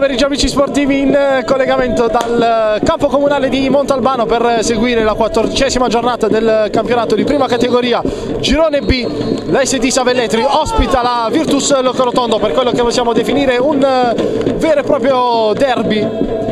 pomeriggio amici sportivi, in collegamento dal campo comunale di Montalbano per seguire la 14ª giornata del campionato di prima categoria Girone B. L'ASD Savelletri ospita la Virtus Locorotondo per quello che possiamo definire un vero e proprio derby.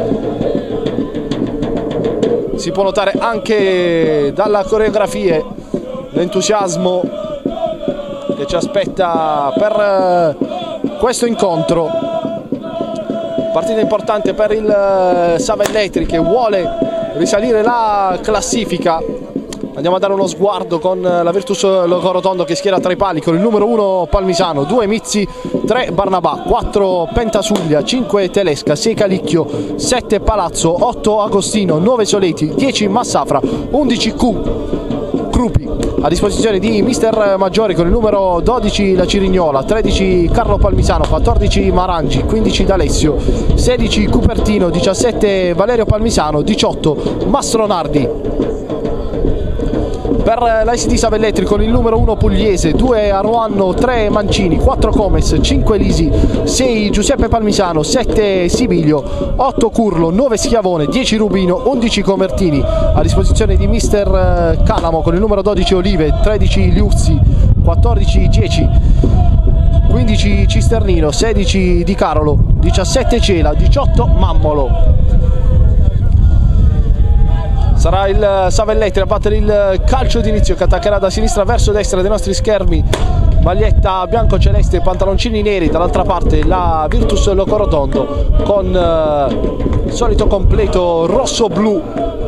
Si può notare anche dalla coreografia l'entusiasmo che ci aspetta per questo incontro. Partita importante per il Savelletri che vuole risalire la classifica. Andiamo a dare uno sguardo con la Virtus Locorotondo che schiera tra i pali con il numero 1 Palmisano, 2 Mizzi, 3 Barnabà, 4 Pentasuglia, 5 Telesca, 6 Calicchio, 7 Palazzo, 8 Agostino, 9 Soleti, 10 Massafra, 11 Crupi. A disposizione di mister Maggiori con il numero 12 la Cirignola, 13 Carlo Palmisano, 14 Marangi, 15 D'Alessio, 16 Cupertino, 17 Valerio Palmisano, 18 Mastronardi. Per l'ASD Savelletri con il numero 1 Pugliese, 2 Aruanno, 3 Mancini, 4 Comes, 5 Lisi, 6 Giuseppe Palmisano, 7 Sibilio, 8 Curlo, 9 Schiavone, 10 Rubino, 11 Comertini. A disposizione di mister Calamo con il numero 12 Olive, 13 Liuzzi, 14 Gieci, 15 Cisternino, 16 Di Carolo, 17 Cela, 18 Mammolo. Sarà il Savelletri a battere il calcio d'inizio che attaccherà da sinistra verso destra dei nostri schermi. Maglietta bianco-celeste e pantaloncini neri, dall'altra parte la Virtus Locorotondo con il solito completo rosso-blu.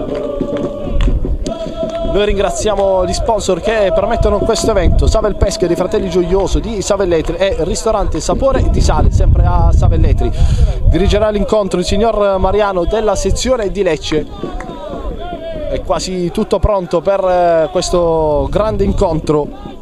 Noi ringraziamo gli sponsor che permettono questo evento: Savel Pesche dei Fratelli Gioioso di Savelletri e Ristorante Sapore di Sale, sempre a Savelletri. Dirigerà l'incontro il signor Mariano della sezione di Lecce. È quasi tutto pronto per questo grande incontro.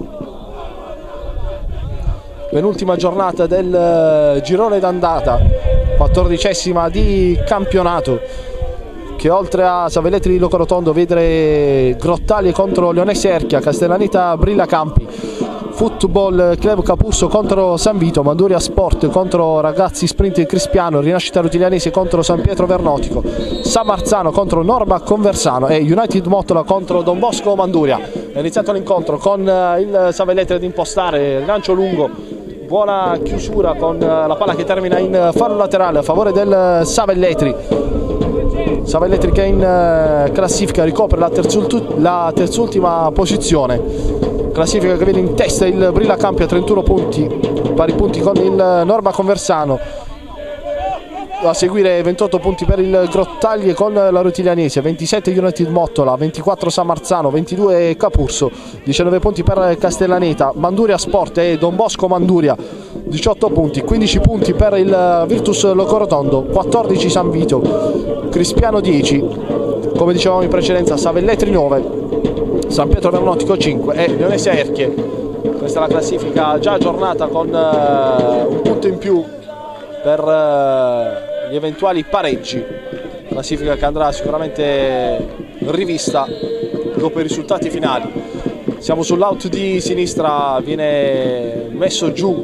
Penultima giornata del girone d'andata, 14ª di campionato, che oltre a Savelletri Locorotondo vede Grottaglie contro Leonesse Erchia, Castellaneta Brilla Campi, Football Club Capuzzo contro San Vito, Manduria Sport contro Ragazzi Sprint Crispiano, Rinascita Rutilianese contro San Pietro Vernotico, San Marzano contro Norma Conversano e United Mottola contro Don Bosco Manduria. È iniziato l'incontro con il Savelletri ad impostare, rilancio lungo, buona chiusura con la palla che termina in fallo laterale a favore del Savelletri. Savelletri che in classifica ricopre la terzultima posizione. Classifica che vede in testa il Brilla Campi a 31 punti, pari punti con il Norma Conversano. A seguire 28 punti per il Grottaglie con la Rutilianese, 27 United Mottola, 24 San Marzano, 22 Capurso, 19 punti per Castellaneta, Manduria Sport e Don Bosco Manduria, 18 punti, 15 punti per il Virtus Locorotondo, 14 San Vito, Crispiano 10, come dicevamo in precedenza Savelletri 9, San Pietro Vernotico 5 e Leonesse Erchie. Questa è la classifica già aggiornata con un punto in più per gli eventuali pareggi. Classifica che andrà sicuramente rivista dopo i risultati finali. Siamo sull'out di sinistra, viene messo giù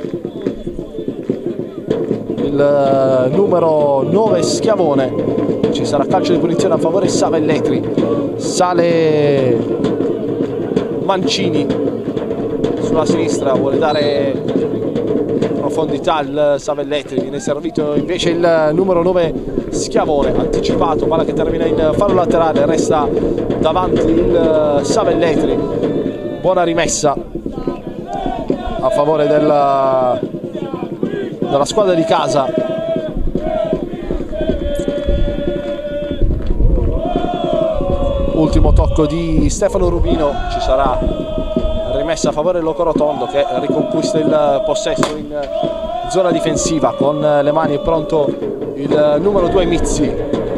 il numero 9 Schiavone. Ci sarà calcio di punizione a favore Savelletri. Sale Mancini sulla sinistra, vuole dare profondità al Savelletri, viene servito invece il numero 9 Schiavone, anticipato, palla che termina in fallo laterale, resta davanti il Savelletri. Buona rimessa a favore della squadra di casa. Ultimo tocco di Stefano Rubino, ci sarà rimessa a favore Locorotondo che riconquista il possesso in zona difensiva. Con le mani è pronto il numero 2 Mizzi,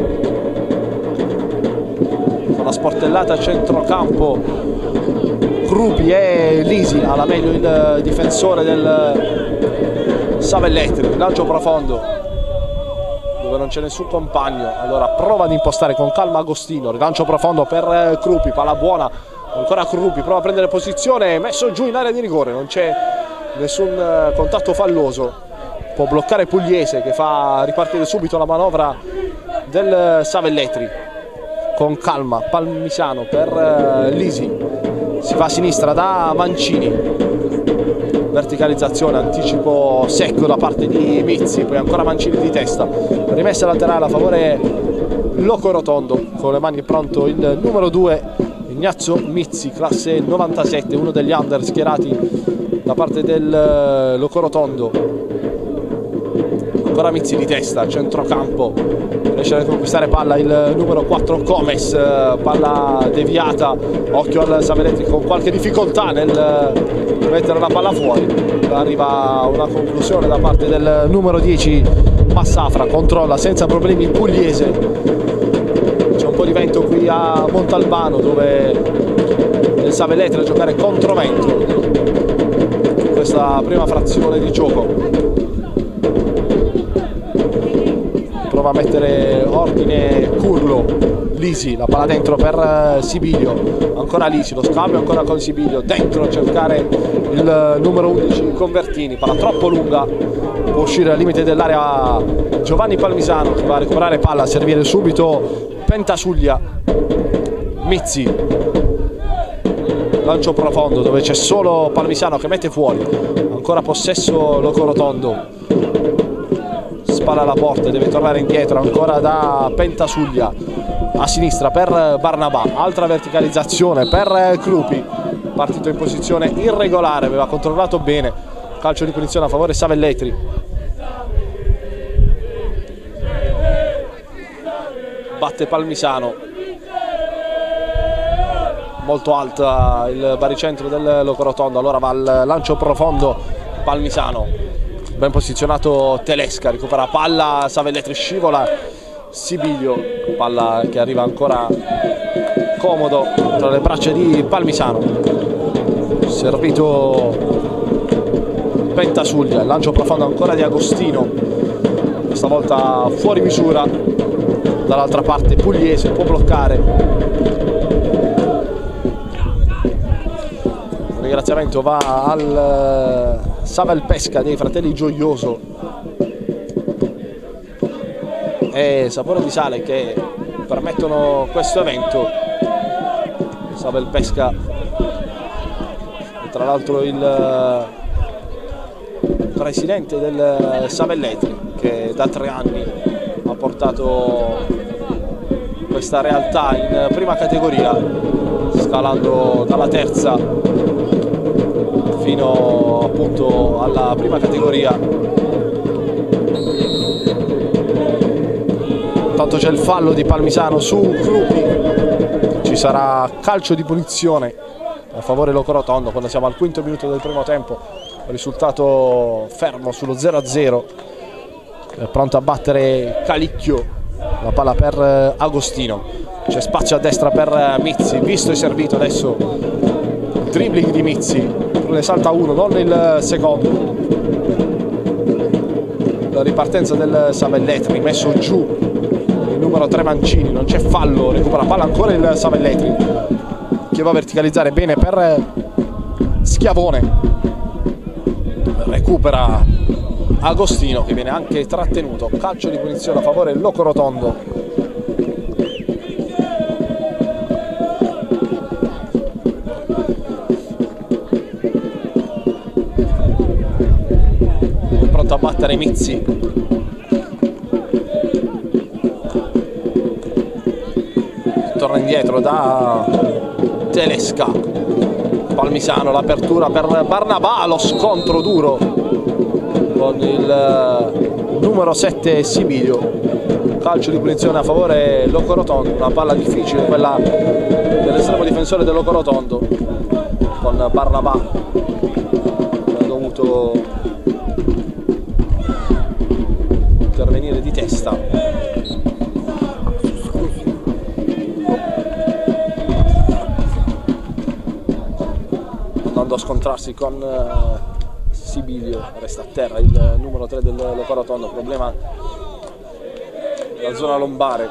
con la sportellata a centrocampo Crupi e Lisi, alla meglio il difensore del Savelletri. Lancio profondo dove non c'è nessun compagno, allora prova ad impostare con calma Agostino, rilancio profondo per Crupi, palla buona ancora Crupi, prova a prendere posizione, messo giù in area di rigore, non c'è nessun contatto falloso può bloccare Pugliese, che fa ripartire subito la manovra del Savelletri. Con calma Palmisano per Lisi, si fa a sinistra da Mancini, verticalizzazione, anticipo secco da parte di Mizzi, poi ancora Mancini di testa, rimessa laterale a favore Locorotondo, con le mani pronto il numero 2 Ignazio Mizzi, classe 97, uno degli under schierati da parte del Locorotondo. Ancora Mizzi di testa, centrocampo, riesce a conquistare palla il numero 4 Comes, palla deviata, occhio al Savelletri con qualche difficoltà nel mettere la palla fuori, arriva una conclusione da parte del numero 10 Massafra, controlla senza problemi Pugliese. C'è un po' di vento qui a Montalbano, dove il Savelletri a giocare contro vento in questa prima frazione di gioco. Prova a mettere ordine Curlo, Lisi, la palla dentro per Sibilio, ancora Lisi, lo scambio ancora con Sibilio, dentro a cercare il numero 11 Convertini, palla troppo lunga, può uscire al limite dell'area Giovanni Palmisano, che va a recuperare palla, a servire subito Pentasuglia. Mizzi, lancio profondo dove c'è solo Palmisano che mette fuori, ancora possesso Locorotondo, spalla alla porta, deve tornare indietro ancora da Pentasuglia, a sinistra per Barnabà, altra verticalizzazione per Crupi, partito in posizione irregolare, aveva controllato bene, calcio di punizione a favore Savelletri. Batte Palmisano, molto alta il baricentro del Locorotondo, allora va al lancio profondo Palmisano, ben posizionato Telesca, recupera palla, Savelletri scivola, Sibilio, palla che arriva ancora comodo tra le braccia di Palmisano, servito Pentasuglia, lancio profondo ancora di Agostino, questa volta fuori misura, dall'altra parte Pugliese può bloccare. Il ringraziamento va al Savelpesca dei fratelli Gioioso e Sapore di Sale che permettono questo evento. Savelpesca, tra l'altro il presidente del Savelletri, che da 3 anni ha portato questa realtà in prima categoria, scalando dalla terza fino appunto alla prima categoria. Intanto c'è il fallo di Palmisano su Crupi, ci sarà calcio di punizione a favore Locorotondo quando siamo al 5° minuto del primo tempo, risultato fermo sullo 0-0. È pronto a battere Calicchio, la palla per Agostino, c'è spazio a destra per Mizzi, visto e servito adesso il dribbling di Mizzi, ne salta uno, non il secondo. La ripartenza del Savelletri, messo giù il numero 3 Mancini, non c'è fallo, recupera palla ancora il Savelletri che va a verticalizzare bene per Schiavone, recupera Agostino che viene anche trattenuto, calcio di punizione a favore Locorotondo. A battere Mizzi, torna indietro da Telesca, Palmisano, l'apertura per Barnabà, lo scontro duro con il numero 7 Sibilio, calcio di punizione a favore Locorotondo, una palla difficile quella dell'estremo difensore del Locorotondo, con Barnabà che ha dovuto intervenire di testa. Andando a scontrarsi con Sibilio, resta a terra il numero 3 del Locorotondo, problema nella zona lombare.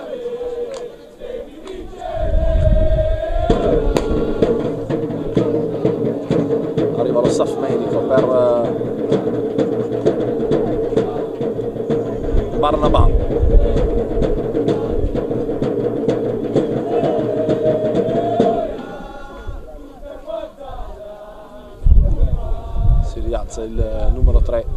Arriva lo staff medico per Barnabà. Si rialza il numero 3.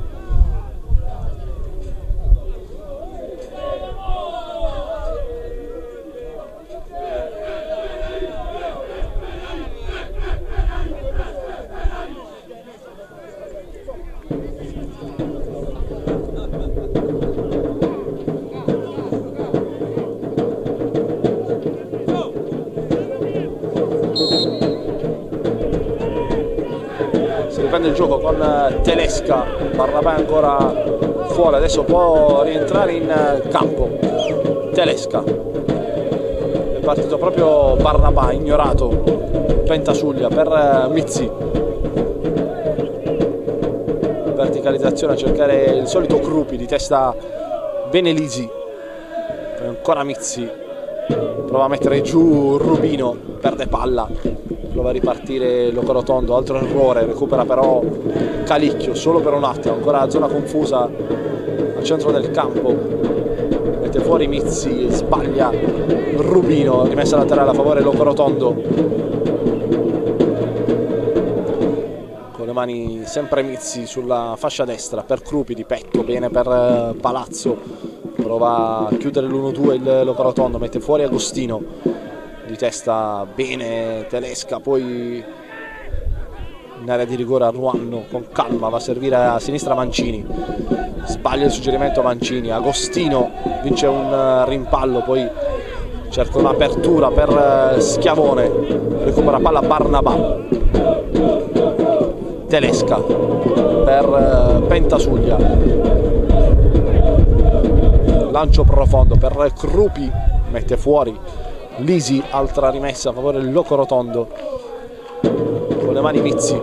Il gioco con Telesca, Barnabà ancora fuori, adesso può rientrare in campo. Telesca, è partito proprio Barnabà, ignorato Pentasuglia per Mizzi, verticalizzazione a cercare il solito Crupi, di testa Benelisi, ancora Mizzi, prova a mettere giù Rubino, perde palla, prova a ripartire Locorotondo, altro errore, recupera però Calicchio solo per un attimo, ancora zona confusa al centro del campo, mette fuori Mizzi, sbaglia Rubino, rimessa laterale a favore Locorotondo, con le mani sempre Mizzi sulla fascia destra per Crupi, di petto, bene per Palazzo, prova a chiudere l'1-2 il Locorotondo, mette fuori Agostino, di testa bene Telesca, poi in area di rigore a Ruanno con calma va a servire a sinistra Mancini, sbaglia il suggerimento Mancini, Agostino vince un rimpallo, poi cerca un'apertura per Schiavone, recupera palla Barnabà, Telesca per Pentasuglia, lancio profondo per Crupi, mette fuori Lisi, altra rimessa a favore del Locorotondo, con le mani Mizzi,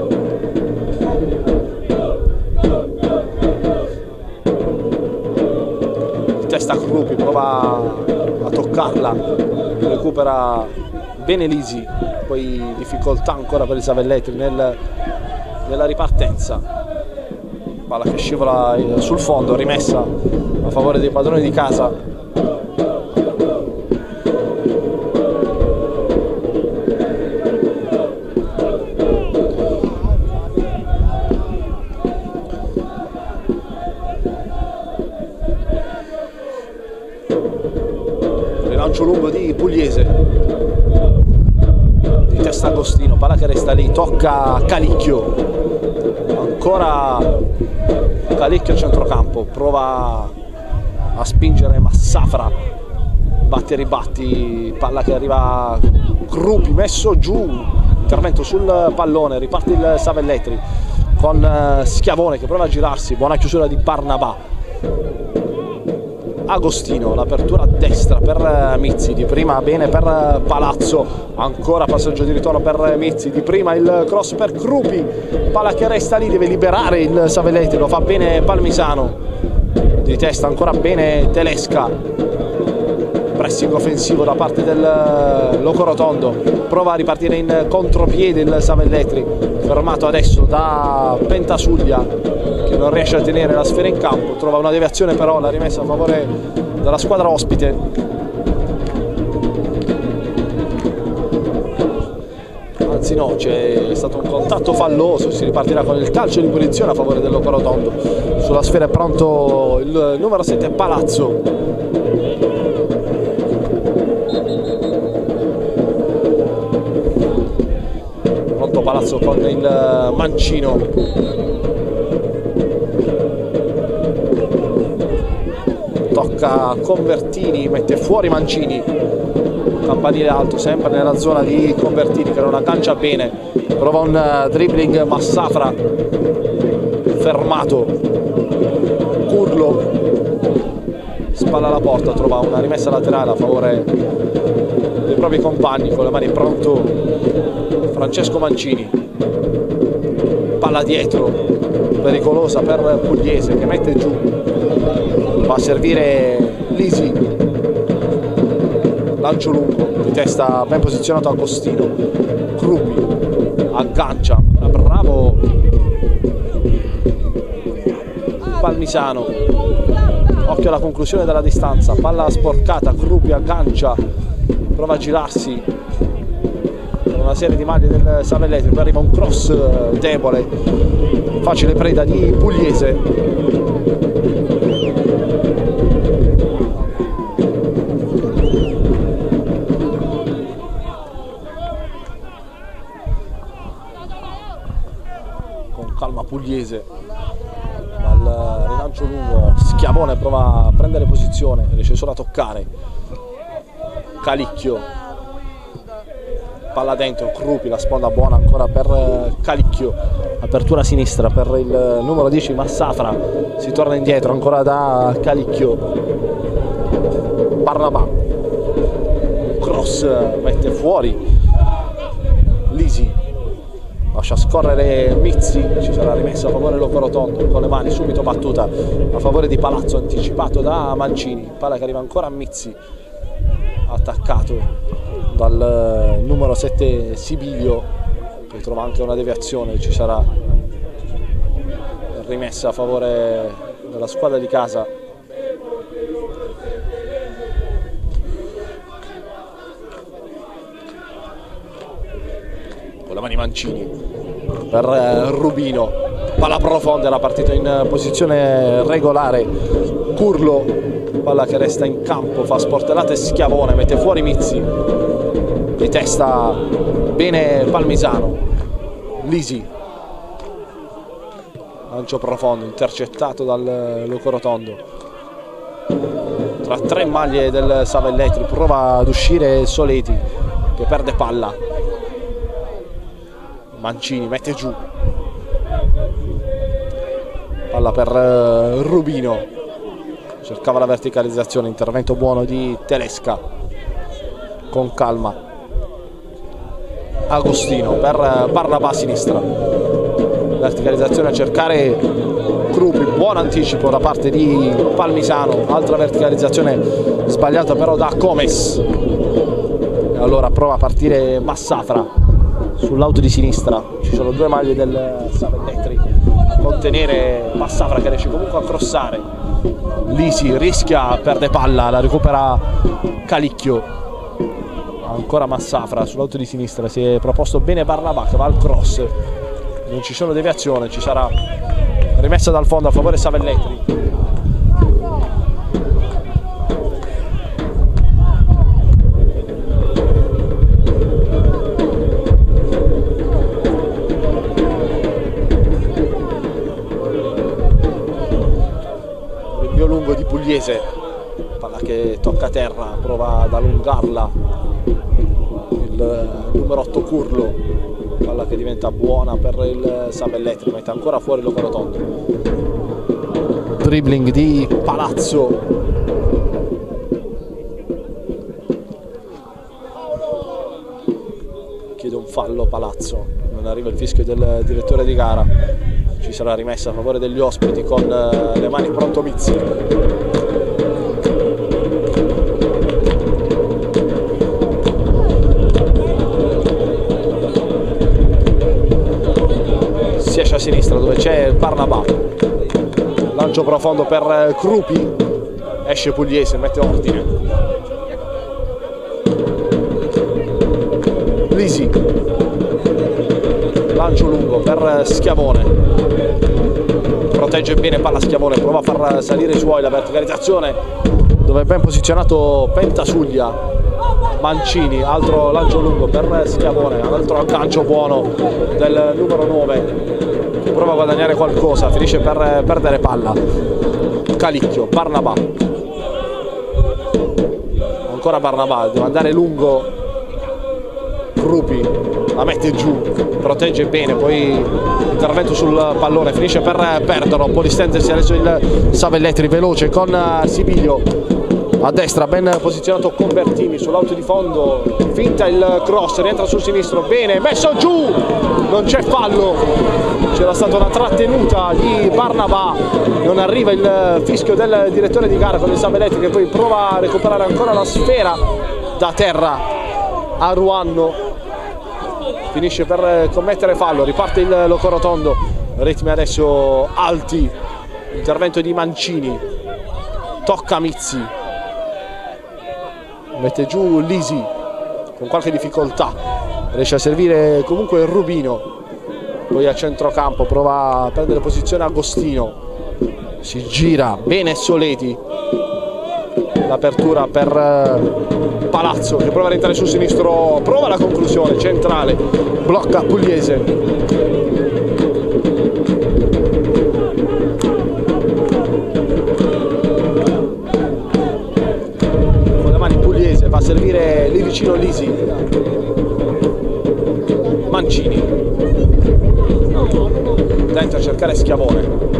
testa Crupi, prova a toccarla, recupera bene Lisi, poi difficoltà ancora per il Savelletri nella ripartenza, palla che scivola sul fondo, rimessa a favore dei padroni di casa. Rilancio lungo di Pugliese, di testa Agostino, palla che resta lì, tocca Calicchio, ancora Calicchio a centrocampo, prova a spingere Massafra, batti e ribatti, palla che arriva Crupi, messo giù, intervento sul pallone, riparte il Savelletri con Schiavone che prova a girarsi, buona chiusura di Barnabà. Agostino, l'apertura a destra per Mizzi, di prima bene per Palazzo, ancora passaggio di ritorno per Mizzi, di prima il cross per Crupi, palla che resta lì, deve liberare il Savelletri, lo fa bene Palmisano, di testa ancora bene Telesca, pressing offensivo da parte del Locorotondo, prova a ripartire in contropiede il Savelletri, fermato adesso da Pentasuglia che non riesce a tenere la sfera in campo, trova una deviazione però, la rimessa a favore della squadra ospite. Anzi no, c'è stato un contatto falloso, si ripartirà con il calcio di punizione a favore del Locorotondo. Sulla sfera è pronto il numero 7 Palazzo. Pronto Palazzo con il mancino. Tocca Convertini, mette fuori Mancini, campanile alto sempre nella zona di Convertini che non aggancia bene, prova un dribbling Massafra, fermato Curlo, spalla alla porta, trova una rimessa laterale a favore dei propri compagni, con le mani pronto Francesco Mancini, palla dietro pericolosa per Pugliese che mette giù, va a servire Lisi, lancio lungo di testa ben posizionato Agostino, Crupi aggancia, bravo Palmisano. Occhio alla conclusione della distanza, palla sporcata, Crupi aggancia, prova a girarsi con una serie di maglie del Savelletri, poi arriva un cross debole, facile preda di Pugliese. Con calma Pugliese, dal rilancio lungo, Schiavone prova a prendere posizione, riesce solo a toccare. Calicchio, palla dentro, Crupi, la sponda buona ancora per Calicchio, apertura sinistra per il numero 10 Massafra, si torna indietro ancora da Calicchio. Barnabà, cross, mette fuori Lisi, lascia scorrere Mizzi, ci sarà rimessa a favore Locorotondo con le mani, subito battuta a favore di Palazzo, anticipato da Mancini, palla che arriva ancora a Mizzi, attaccato dal numero 7 Sibilio, che trova anche una deviazione, ci sarà rimessa a favore della squadra di casa. Con le mani Mancini per Rubino, palla profonda, la partita in posizione regolare, Curlo, palla che resta in campo, fa sportellate Schiavone, mette fuori Mizzi, di testa bene Palmisano. Lisi, lancio profondo, intercettato dal Locorotondo, tra tre maglie del Savelletri, prova ad uscire Soleti che perde palla. Mancini mette giù, palla per Rubino, cercava la verticalizzazione, intervento buono di Telesca, con calma Agostino per Barnabà a sinistra, verticalizzazione a cercare Crupi, buon anticipo da parte di Palmisano, altra verticalizzazione sbagliata però da Comes, e allora prova a partire Massafra sull'auto di sinistra, ci sono due maglie del Savelletri a contenere Massafra che riesce comunque a crossare. Lisi rischia, perde palla, la recupera Calicchio, ancora Massafra sull'auto di sinistra, si è proposto bene Barnabà che va al cross, non ci sono deviazioni, ci sarà rimessa dal fondo a favore Savelletri. Lungo di Pugliese, palla che tocca terra, prova ad allungarla il numero 8 Curlo, palla che diventa buona per il Savelletri, mette ancora fuori Locorotondo. Dribbling di Palazzo, chiede un fallo Palazzo, non arriva il fischio del direttore di gara, ci sarà rimessa a favore degli ospiti con le mani pronto Mizzi. Si esce a sinistra dove c'è Barnabà, lancio profondo per Crupi, esce Pugliese, mette ordine. Lisi, lancio lungo per Schiavone, protegge bene palla Schiavone, prova a far salire i suoi, la verticalizzazione dove è ben posizionato Pentasuglia. Mancini, altro lancio lungo per Schiavone, altro aggancio buono del numero 9 che prova a guadagnare qualcosa, finisce per perdere palla. Calicchio, Barnabà, ancora Barnabà, deve andare lungo Crupi, la mette giù, protegge bene, poi intervento sul pallone, finisce per perderlo, un po' di stendersi adesso il Savelletri, veloce con Sibilio, a destra ben posizionato Convertini sull'auto di fondo, finta il cross, rientra sul sinistro, bene, messo giù, non c'è fallo, c'era stata una trattenuta di Barnabà, non arriva il fischio del direttore di gara con il Savelletri che poi prova a recuperare ancora la sfera da terra a Ruanno, finisce per commettere fallo, riparte il Locorotondo, ritmi adesso alti intervento di Mancini, tocca Mizzi, mette giù Lisi con qualche difficoltà, riesce a servire comunque il Rubino, poi a centrocampo prova a prendere posizione Agostino, si gira bene Soleti, l'apertura per Palazzo che prova a rientrare sul sinistro, prova la conclusione centrale, blocca Pugliese. Va a servire lì vicino Lisi, Mancini dentro a cercare Schiavone,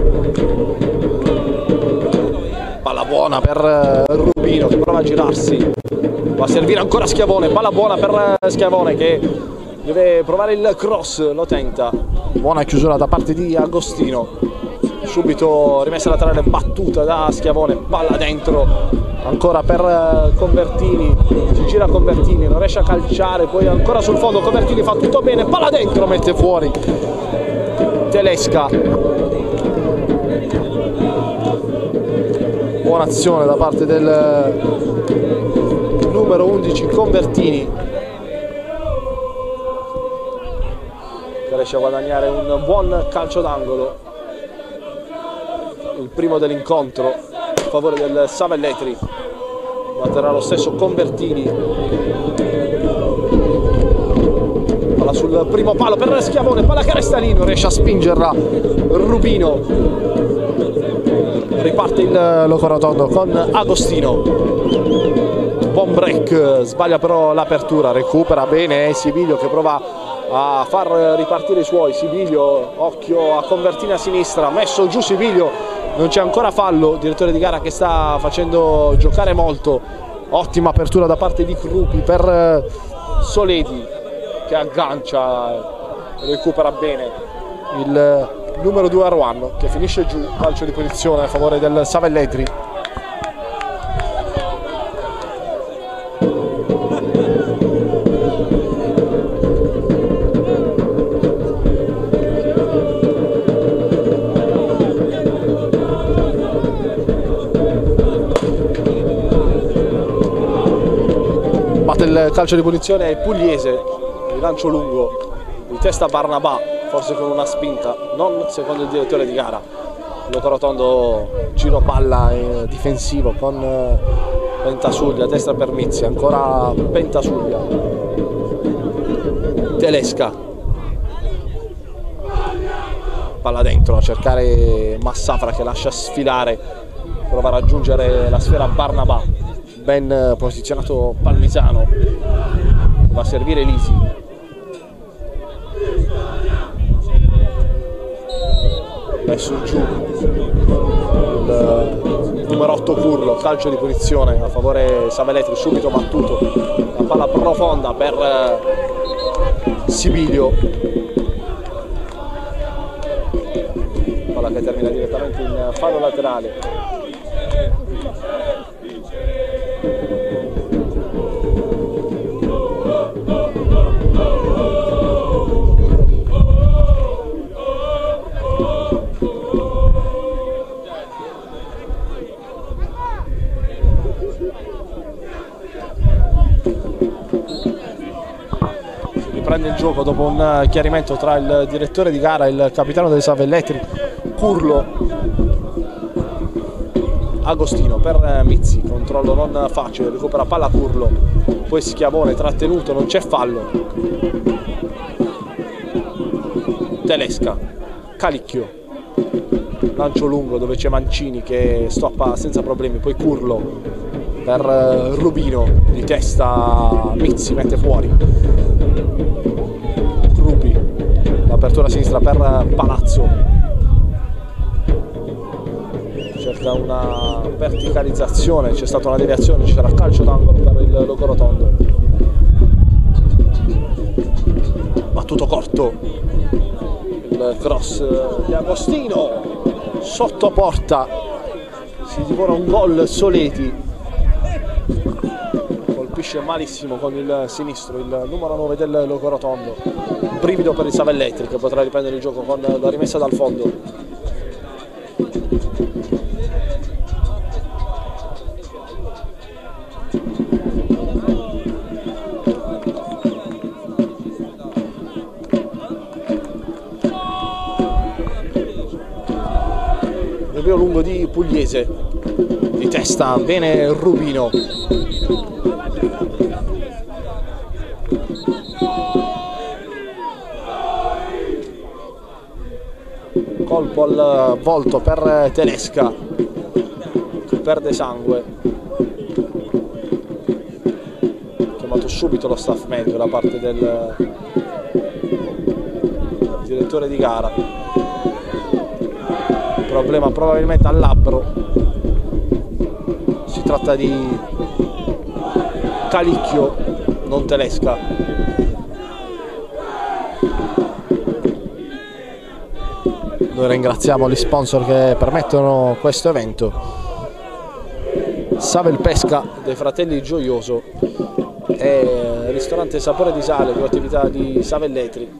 palla buona per Rubino che prova a girarsi, va a servire ancora Schiavone, palla buona per Schiavone che deve provare il cross, lo tenta, buona chiusura da parte di Agostino, subito rimessa laterale battuta da Schiavone, palla dentro ancora per Convertini, si gira Convertini, non riesce a calciare, poi ancora sul fondo Convertini fa tutto bene, palla dentro, mette fuori Telesca, buona azione da parte del numero 11 Convertini che riesce a guadagnare un buon calcio d'angolo, il primo dell'incontro a favore del Savelletri. Batterà lo stesso Convertini, palla sul primo palo per Schiavone, palla che resta lì, non riesce a spingerla Rubino, riparte il Locorotondo con Agostino, buon break, sbaglia però l'apertura, recupera bene Sibilio che prova a far ripartire i suoi, Sibilio, occhio a Convertini a sinistra, messo giù Sibilio, non c'è ancora fallo, direttore di gara che sta facendo giocare molto, ottima apertura da parte di Crupi per Soleti che aggancia, recupera bene il numero 2 Aruano che finisce giù, calcio di punizione a favore del Savelletri. Il calcio di punizione è Pugliese, il lancio lungo di testa Barnabà, forse con una spinta, non secondo il direttore di gara. Locorotondo giro palla difensivo con Pentasuglia, destra per Mizzi, ancora Pentasuglia, Telesca, palla dentro a cercare Massafra che lascia sfilare, prova a raggiungere la sfera Barnabà, ben posizionato Palmisano, va a servire Lisi, messo giù il numero 8 Curlo, calcio di punizione a favore Savelletri, subito battuto, la palla profonda per Sibilio, palla che termina direttamente in fallo laterale. Prende il gioco dopo un chiarimento tra il direttore di gara e il capitano dei Savelletri, Curlo, Agostino per Mizzi, controllo non facile, recupera palla Curlo, poi Schiavone trattenuto, non c'è fallo, Telesca, Calicchio, lancio lungo dove c'è Mancini che stoppa senza problemi, poi Curlo per Rubino, di testa Mizzi mette fuori, apertura a sinistra per Palazzo, cerca una verticalizzazione, c'è stata una deviazione, ci sarà calcio d'angolo per il Locorotondo, battuto corto, il cross di Agostino sotto porta, si divora un gol Soleti, colpisce malissimo con il sinistro il numero 9 del Locorotondo, brivido per il Savelletri che potrà riprendere il gioco con la rimessa dal fondo. Rinvio lungo di Pugliese, di testa bene Rubino. Colpo al volto per Telesca, che perde sangue. Chiamato subito lo staff medico da parte del direttore di gara. Problema probabilmente al labbro. Si tratta di Calicchio, non Telesca. Noi ringraziamo gli sponsor che permettono questo evento. Savel Pesca dei fratelli Gioioso e ristorante Sapore di Sale con attività di Savelletri.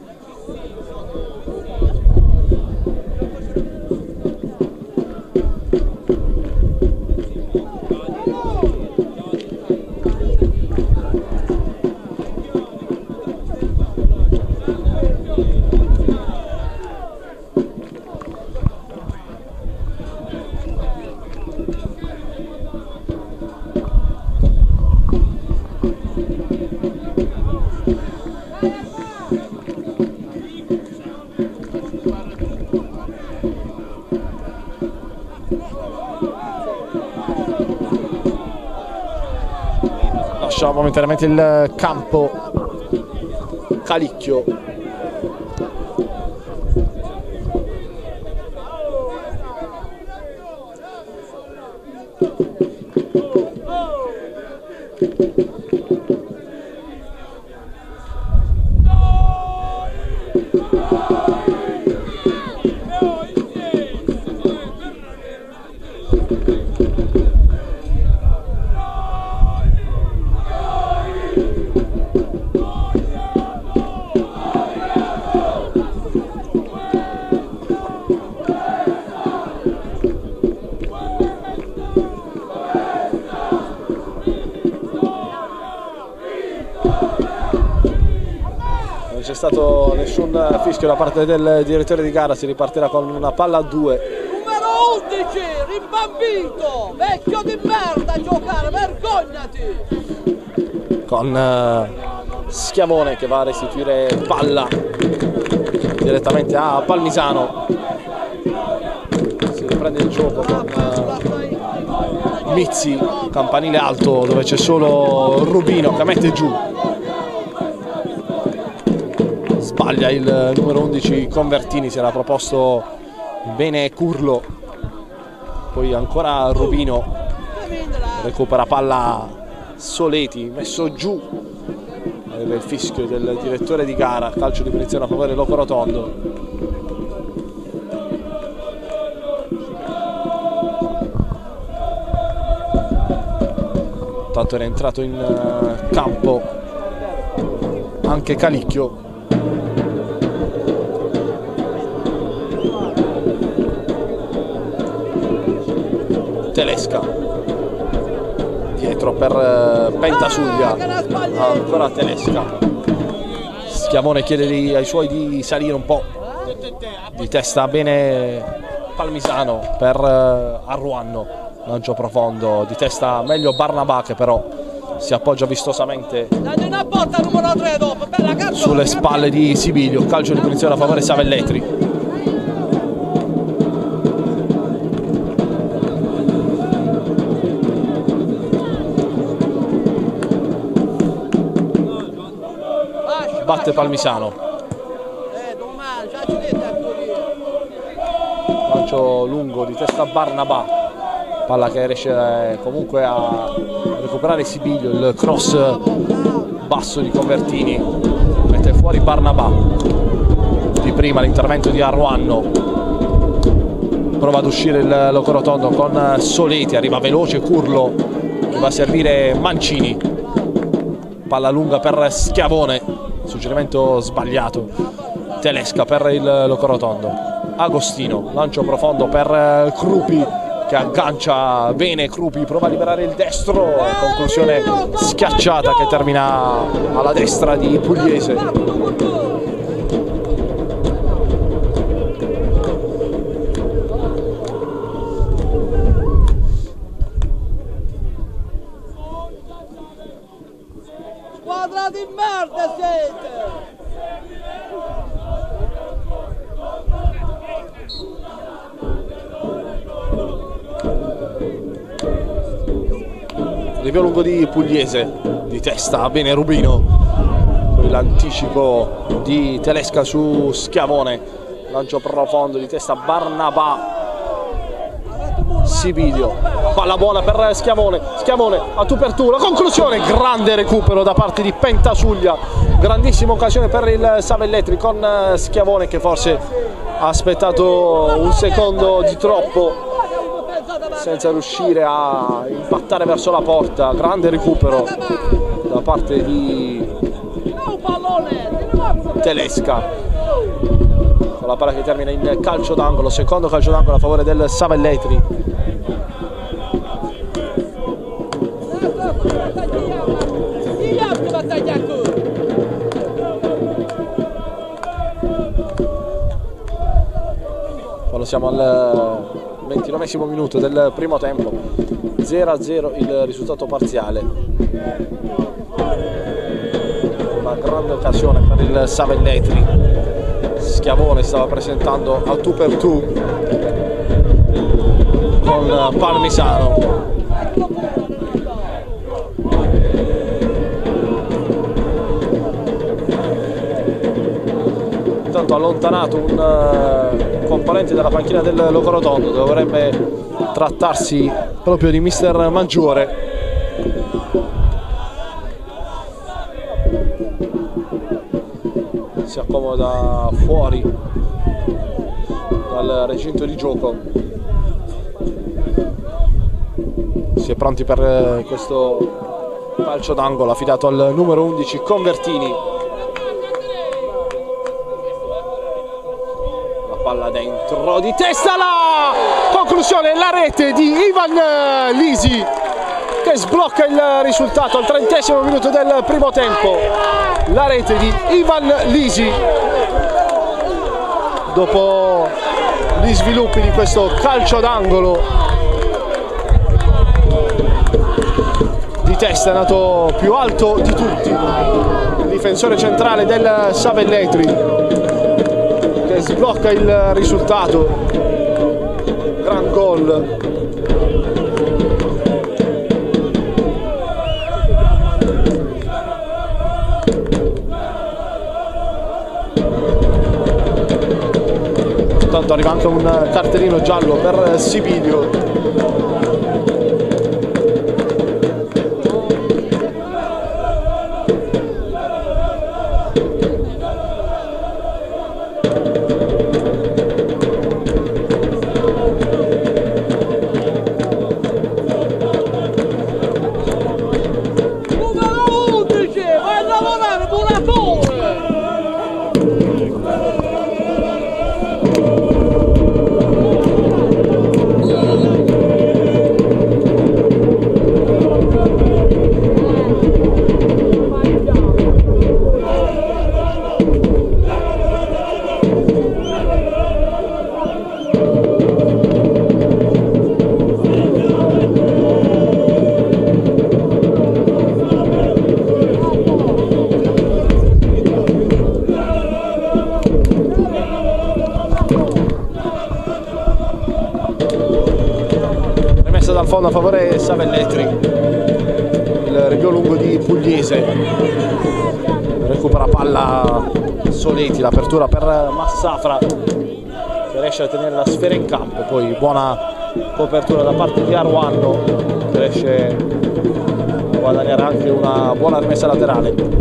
Lascia momentaneamente il campo Calicchio. Non c'è stato nessun fischio da parte del direttore di gara, si ripartirà con una palla a 2. Numero 11, rimbambito, vecchio di merda a giocare, vergognati! Con Schiavone che va a restituire palla direttamente a Palmisano. Si riprende il gioco con Mizzi, campanile alto dove c'è solo Rubino che mette giù. Sbaglia il numero 11 Convertini, si era proposto bene Curlo, poi ancora Rubino, recupera palla Soleti, messo giù, aveva il fischio del direttore di gara, calcio di punizione a favore Locorotondo. Tanto era entrato in campo anche Calicchio. Telesca dietro per Pentasuglia, ancora Telesca. Schiavone chiede ai suoi di salire un po', di testa bene Palmisano per Arruanno, lancio profondo, di testa meglio Barnabà che però si appoggia vistosamente sulle spalle di Sibilio. Calcio di punizione a favore Savelletri. Batte Palmisano, lancio lungo di testa Barnabà, palla che riesce comunque a recuperare Sibilio, il cross basso di Convertini mette fuori Barnabà. Di prima l'intervento di Arruanno, prova ad uscire il Locorotondo con Soleti, arriva veloce Curlo che va a servire Mancini, palla lunga per Schiavone, suggerimento sbagliato Telesca per il Locorotondo. Agostino, lancio profondo per Crupi che aggancia bene. Crupi prova a liberare il destro, conclusione schiacciata che termina alla destra di Pugliese. Squadra di merda siete! Rivio lungo di Pugliese, di testa, bene Rubino, poi l'anticipo di Telesca su Schiavone, lancio profondo di testa Barnabà, Sibilio, palla buona per Schiavone, Schiavone a tu per tu, la conclusione, grande recupero da parte di Pentasuglia, grandissima occasione per il Savelletri con Schiavone che forse ha aspettato un secondo di troppo senza riuscire a impattare verso la porta. Grande recupero da parte di Telesca con la palla che termina in calcio d'angolo, secondo calcio d'angolo a favore del Savelletri. Quando siamo al 29esimo minuto del primo tempo, 0-0 il risultato parziale. Una grande occasione per il Savelletri. Schiavone stava presentando a tu per tu con Palmisano. Intanto allontanato un componente della panchina del Locorotondo, dovrebbe trattarsi proprio di mister Maggiore. Si accomoda fuori dal recinto di gioco. Si è pronti per questo calcio d'angolo affidato al numero 11 Convertini. Palla dentro di testa, la conclusione, la rete di Ivan Lisi che sblocca il risultato al 30esimo minuto del primo tempo. La rete di Ivan Lisi dopo gli sviluppi di questo calcio d'angolo di testa, è nato più alto di tutti il difensore centrale del Savelletri che sblocca il risultato. Gran gol. Intanto arriva anche un cartellino giallo per Sibilio. Dal fondo a favore Savelletri, il rinvio lungo di Pugliese, recupera palla Soleti, l'apertura per Massafra che riesce a tenere la sfera in campo, poi buona copertura da parte di Aruanno che riesce a guadagnare anche una buona rimessa laterale.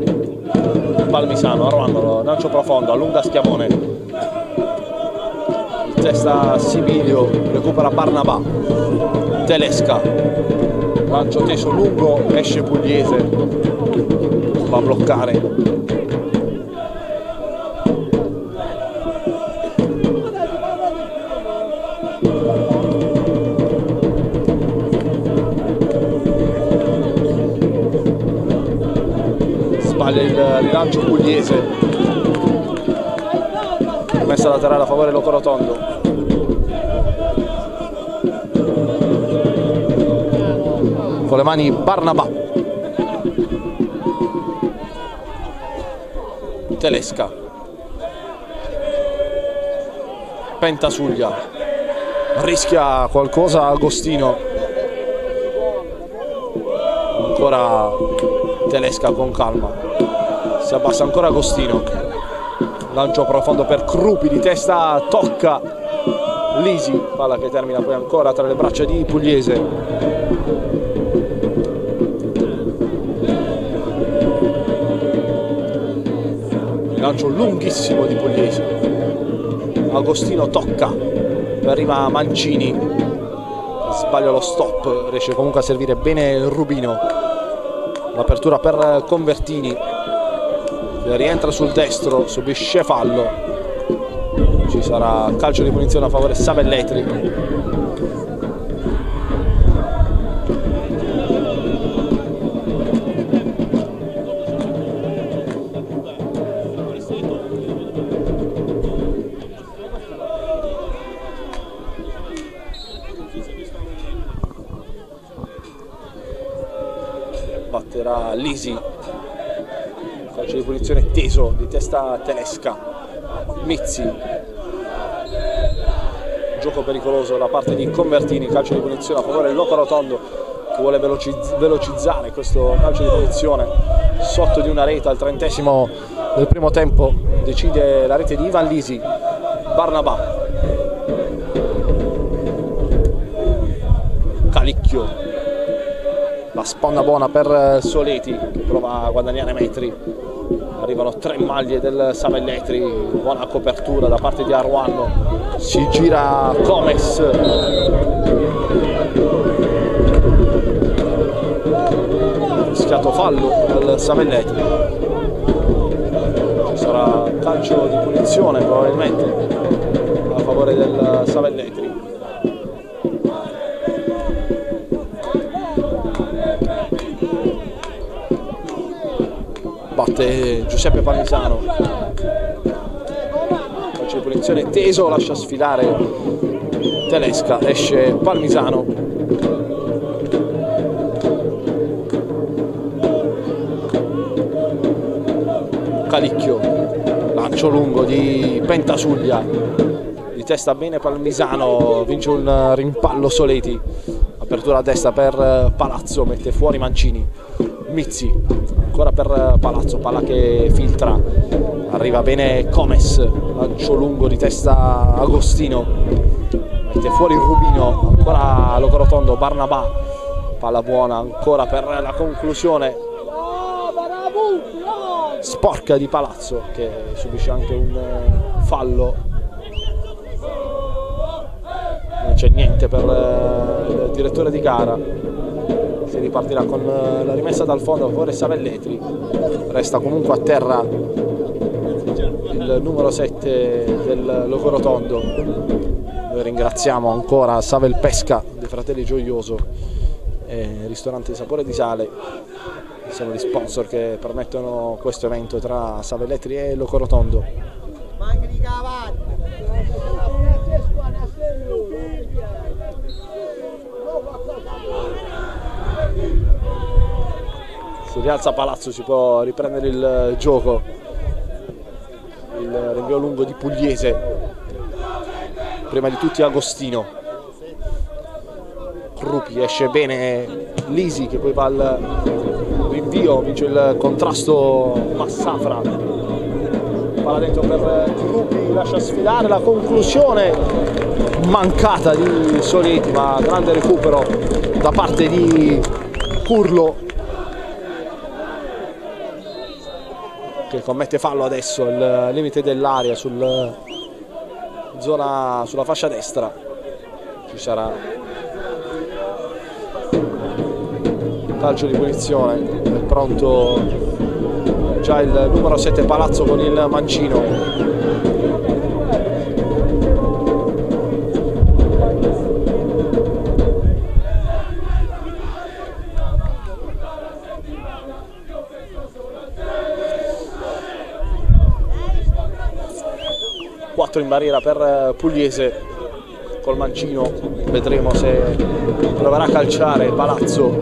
Palmisano, Arruano, lancio profondo, allunga Schiavone, il testa Sibilio, recupera Barnabà, Telesca, lancio teso lungo, esce Pugliese, va a bloccare. Sbaglia il rilancio Pugliese, messa laterale a favore Locorotondo. Con le mani Barnabà, Telesca, Pentasuglia, rischia qualcosa Agostino, ancora Telesca con calma, si abbassa ancora Agostino, lancio profondo per Crupi, di testa tocca Lisi, palla che termina poi ancora tra le braccia di Pugliese. Lancio lunghissimo di Pugliese, Agostino tocca, arriva Mancini, sbaglia lo stop, riesce comunque a servire bene Rubino, l'apertura per Convertini, rientra sul destro, subisce fallo, ci sarà calcio di punizione a favore Savelletri. Batterà Lisi, calcio di punizione teso, di testa Telesca, Mizzi, gioco pericoloso da parte di Convertini, calcio di punizione a favore del Locorotondo che vuole velocizzare questo calcio di punizione sotto di una rete al 30° del primo tempo, decide la rete di Ivan Lisi. Barnabà, Calicchio, la sponda buona per Soleti che prova a guadagnare metri, arrivano 3 maglie del Savelletri, buona copertura da parte di Arruano, si gira Comes, schiato fallo del Savelletri, ci sarà calcio di punizione probabilmente a favore del Savelletri. Batte Giuseppe Palmisano, calcio di punizione teso, lascia sfilare Telesca, esce Palmisano, Calicchio, lancio lungo di Pentasuglia, di testa bene Palmisano, vince un rimpallo Soleti, apertura a destra per Palazzo, mette fuori Mancini, Mizzi, ancora per Palazzo, palla che filtra, arriva bene Comes, lancio lungo di testa Agostino, mette fuori Rubino, ancora Locorotondo, Barnabà, palla buona ancora per la conclusione sporca di Palazzo che subisce anche un fallo, non c'è niente per il direttore di gara, si ripartirà con la rimessa dal fondo a favore Savelletri, resta comunque a terra il numero 7 del Locorotondo. Noi ringraziamo ancora Savel Pesca dei Fratelli Gioioso e Ristorante Sapore di Sale, sono gli sponsor che permettono questo evento tra Savelletri e Locorotondo. Si rialza Palazzo, si può riprendere il gioco, il rinvio lungo di Pugliese, prima di tutti Agostino, Rupi, esce bene Lisi che poi va al rinvio, vince il contrasto Massafra, palla dentro per Rupi, lascia sfilare, la conclusione mancata di Soleti, ma grande recupero da parte di Curlo. che commette fallo adesso al limite dell'area sulla fascia destra. Ci sarà calcio di punizione, è pronto già il numero 7 Palazzo con il mancino. In barriera per Pugliese col mancino, vedremo se proverà a calciare Palazzo.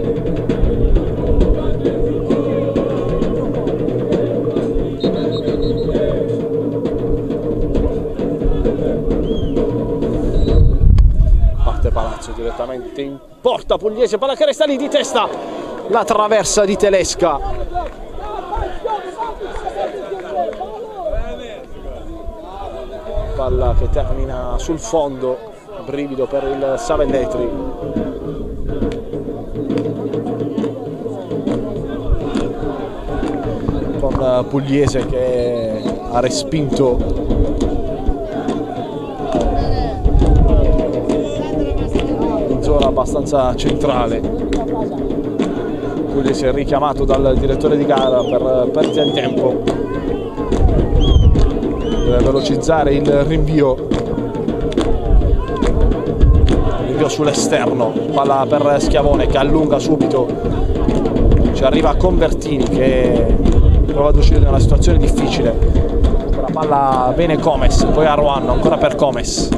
Parte Palazzo direttamente in porta, Pugliese, palla che resta lì di testa, la traversa di Telesca. Palla che termina sul fondo, brivido per il Savelletri. Con Pugliese che ha respinto in zona abbastanza centrale. Pugliese è richiamato dal direttore di gara per perdita di tempo. Deve velocizzare il rinvio sull'esterno, palla per Schiavone che allunga subito, ci arriva Convertini che prova ad uscire da una situazione difficile. La palla bene Comes, poi Aruano, ancora per Comes,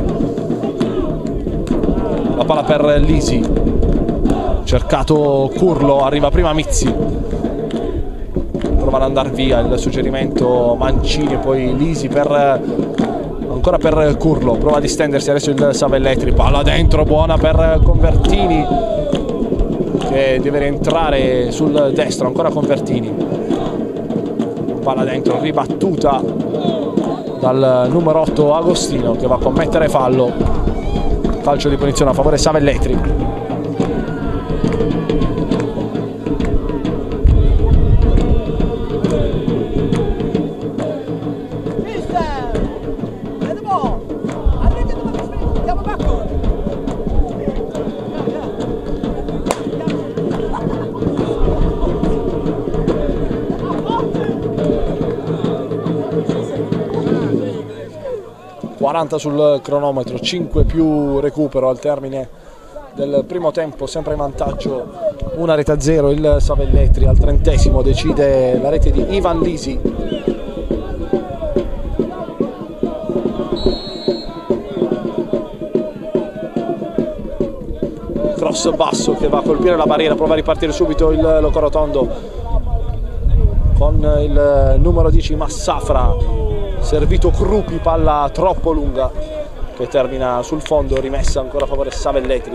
la palla per Lisi, cercato Curlo, arriva prima Mizzi, prova ad andare via, il suggerimento Mancini, poi Lisi ancora per Curlo, prova a distendersi adesso il Savelletri, palla dentro, buona per Convertini che deve rientrare sul destro, ancora Convertini, palla dentro, ribattuta dal numero 8 Agostino che va a commettere fallo, calcio di punizione a favore Savelletri. Sul cronometro, 5 più recupero al termine del primo tempo, sempre in vantaggio 1-0 il Savelletri. Al 30° decide la rete di Ivan Lisi. Cross basso che va a colpire la barriera, prova a ripartire subito il Locorotondo con il numero 10 Massafra, servito Crupi, palla troppo lunga che termina sul fondo, rimessa ancora a favore Savelletri.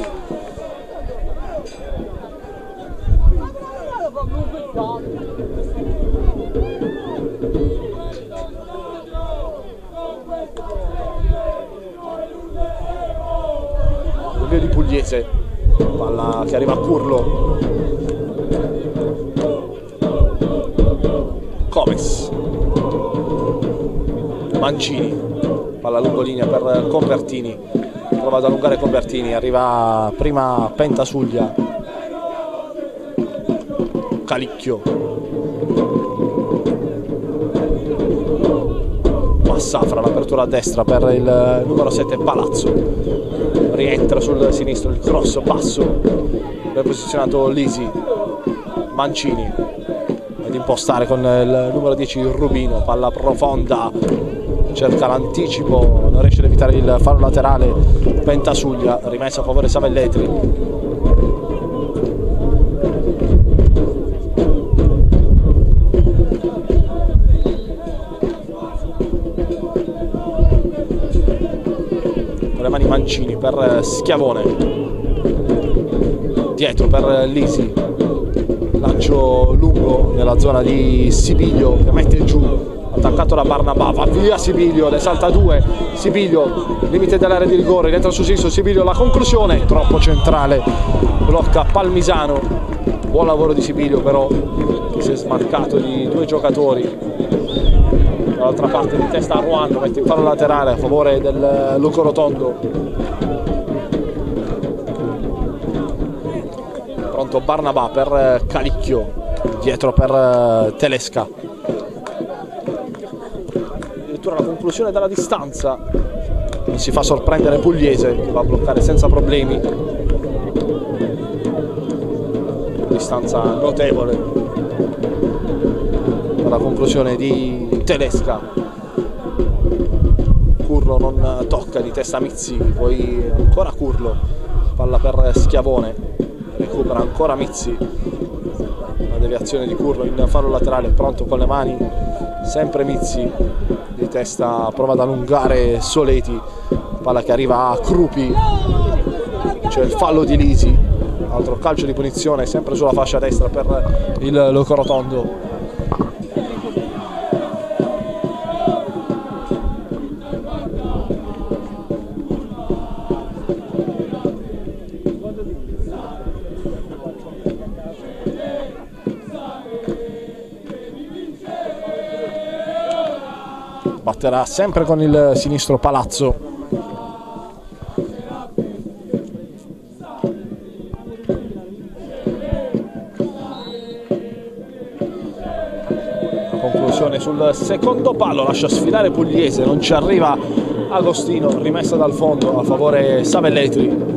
Invio di Pugliese, palla che arriva a Curlo, Comes, Mancini, palla lungolinea per Convertini, prova ad allungare Convertini, arriva prima Pentasuglia, Calicchio, Massafra, l'apertura a destra per il numero 7 Palazzo, rientra sul sinistro, il cross basso, ben posizionato Lisi, Mancini ad impostare con il numero 10 Rubino, palla profonda, cerca l'anticipo, non riesce ad evitare il fallo laterale Pentasuglia, rimessa a favore Savelletri. Con le mani Mancini per Schiavone, dietro per Lisi, lancio lungo nella zona di Sibiglio che mette giù, attaccato da Barnabà, va via Sibiglio, ne salta 2, Sibiglio, limite dell'area di rigore, rientra su sinistro, Sibiglio, la conclusione, troppo centrale, blocca Palmisano, buon lavoro di Sibiglio però, che si è smarcato di 2 giocatori. dall'altra parte di testa Ruan, mette in fallo laterale a favore del Locorotondo. Pronto Barnabà per Calicchio, dietro per Telesca. Addirittura la conclusione dalla distanza, non si fa sorprendere Pugliese, che va a bloccare senza problemi. Distanza notevole la conclusione di Telesca. Curlo non tocca di testa Mizzi, poi ancora Curlo, palla per Schiavone, recupera ancora Mizzi, la deviazione di Curlo in fallo laterale, pronto con le mani sempre Mizzi, di testa prova ad allungare Soleti, palla che arriva a Crupi, c'è il fallo di Lisi, altro calcio di punizione sempre sulla fascia destra per il Locorotondo. Batterà sempre con il sinistro Palazzo. La conclusione sul secondo palo, lascia sfilare Pugliese, non ci arriva Agostino, rimessa dal fondo a favore Savelletri.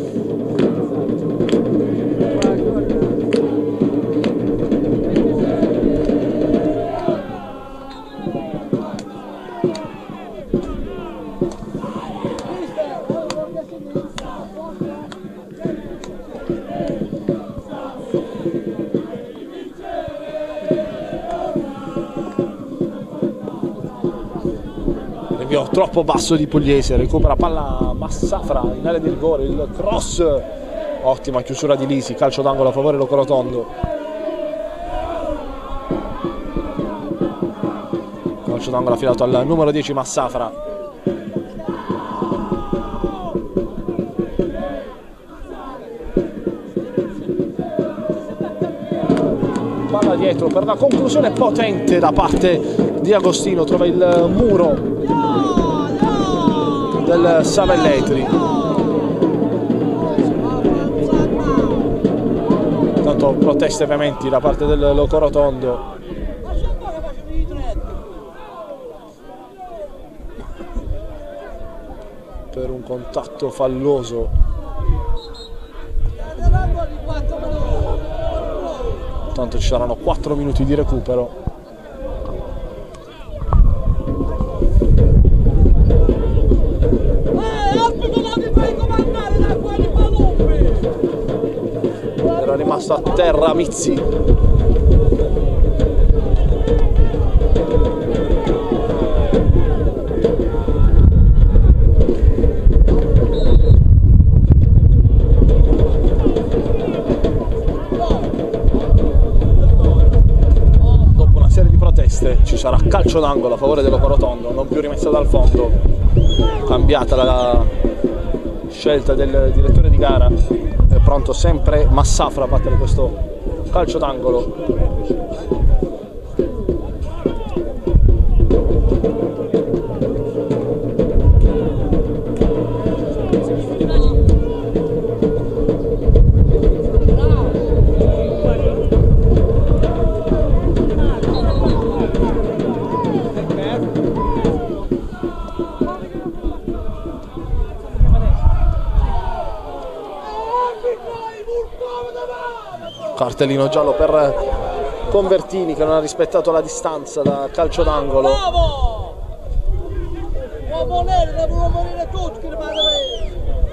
Troppo basso di Pugliese, recupera palla Massafra in area di rigore, il cross, ottima chiusura di Lisi, calcio d'angolo a favore Locorotondo. Calcio d'angolo affidato al numero 10 Massafra. Palla dietro per la conclusione potente da parte di Agostino, trova il muro del Savelletri. Tanto proteste veementi da parte del Locorotondo. Per un contatto falloso. Tanto ci saranno 4 minuti di recupero. Era rimasto a terra Mizzi. Dopo una serie di proteste ci sarà calcio d'angolo a favore del Locorotondo, non più rimessa dal fondo, cambiata la scelta del direttore di gara. È pronto sempre Massafra a battere questo calcio d'angolo. Cartellino giallo per Convertini che non ha rispettato la distanza da calcio d'angolo. Bravo! Può morire, devono morire tutti che rimane lì.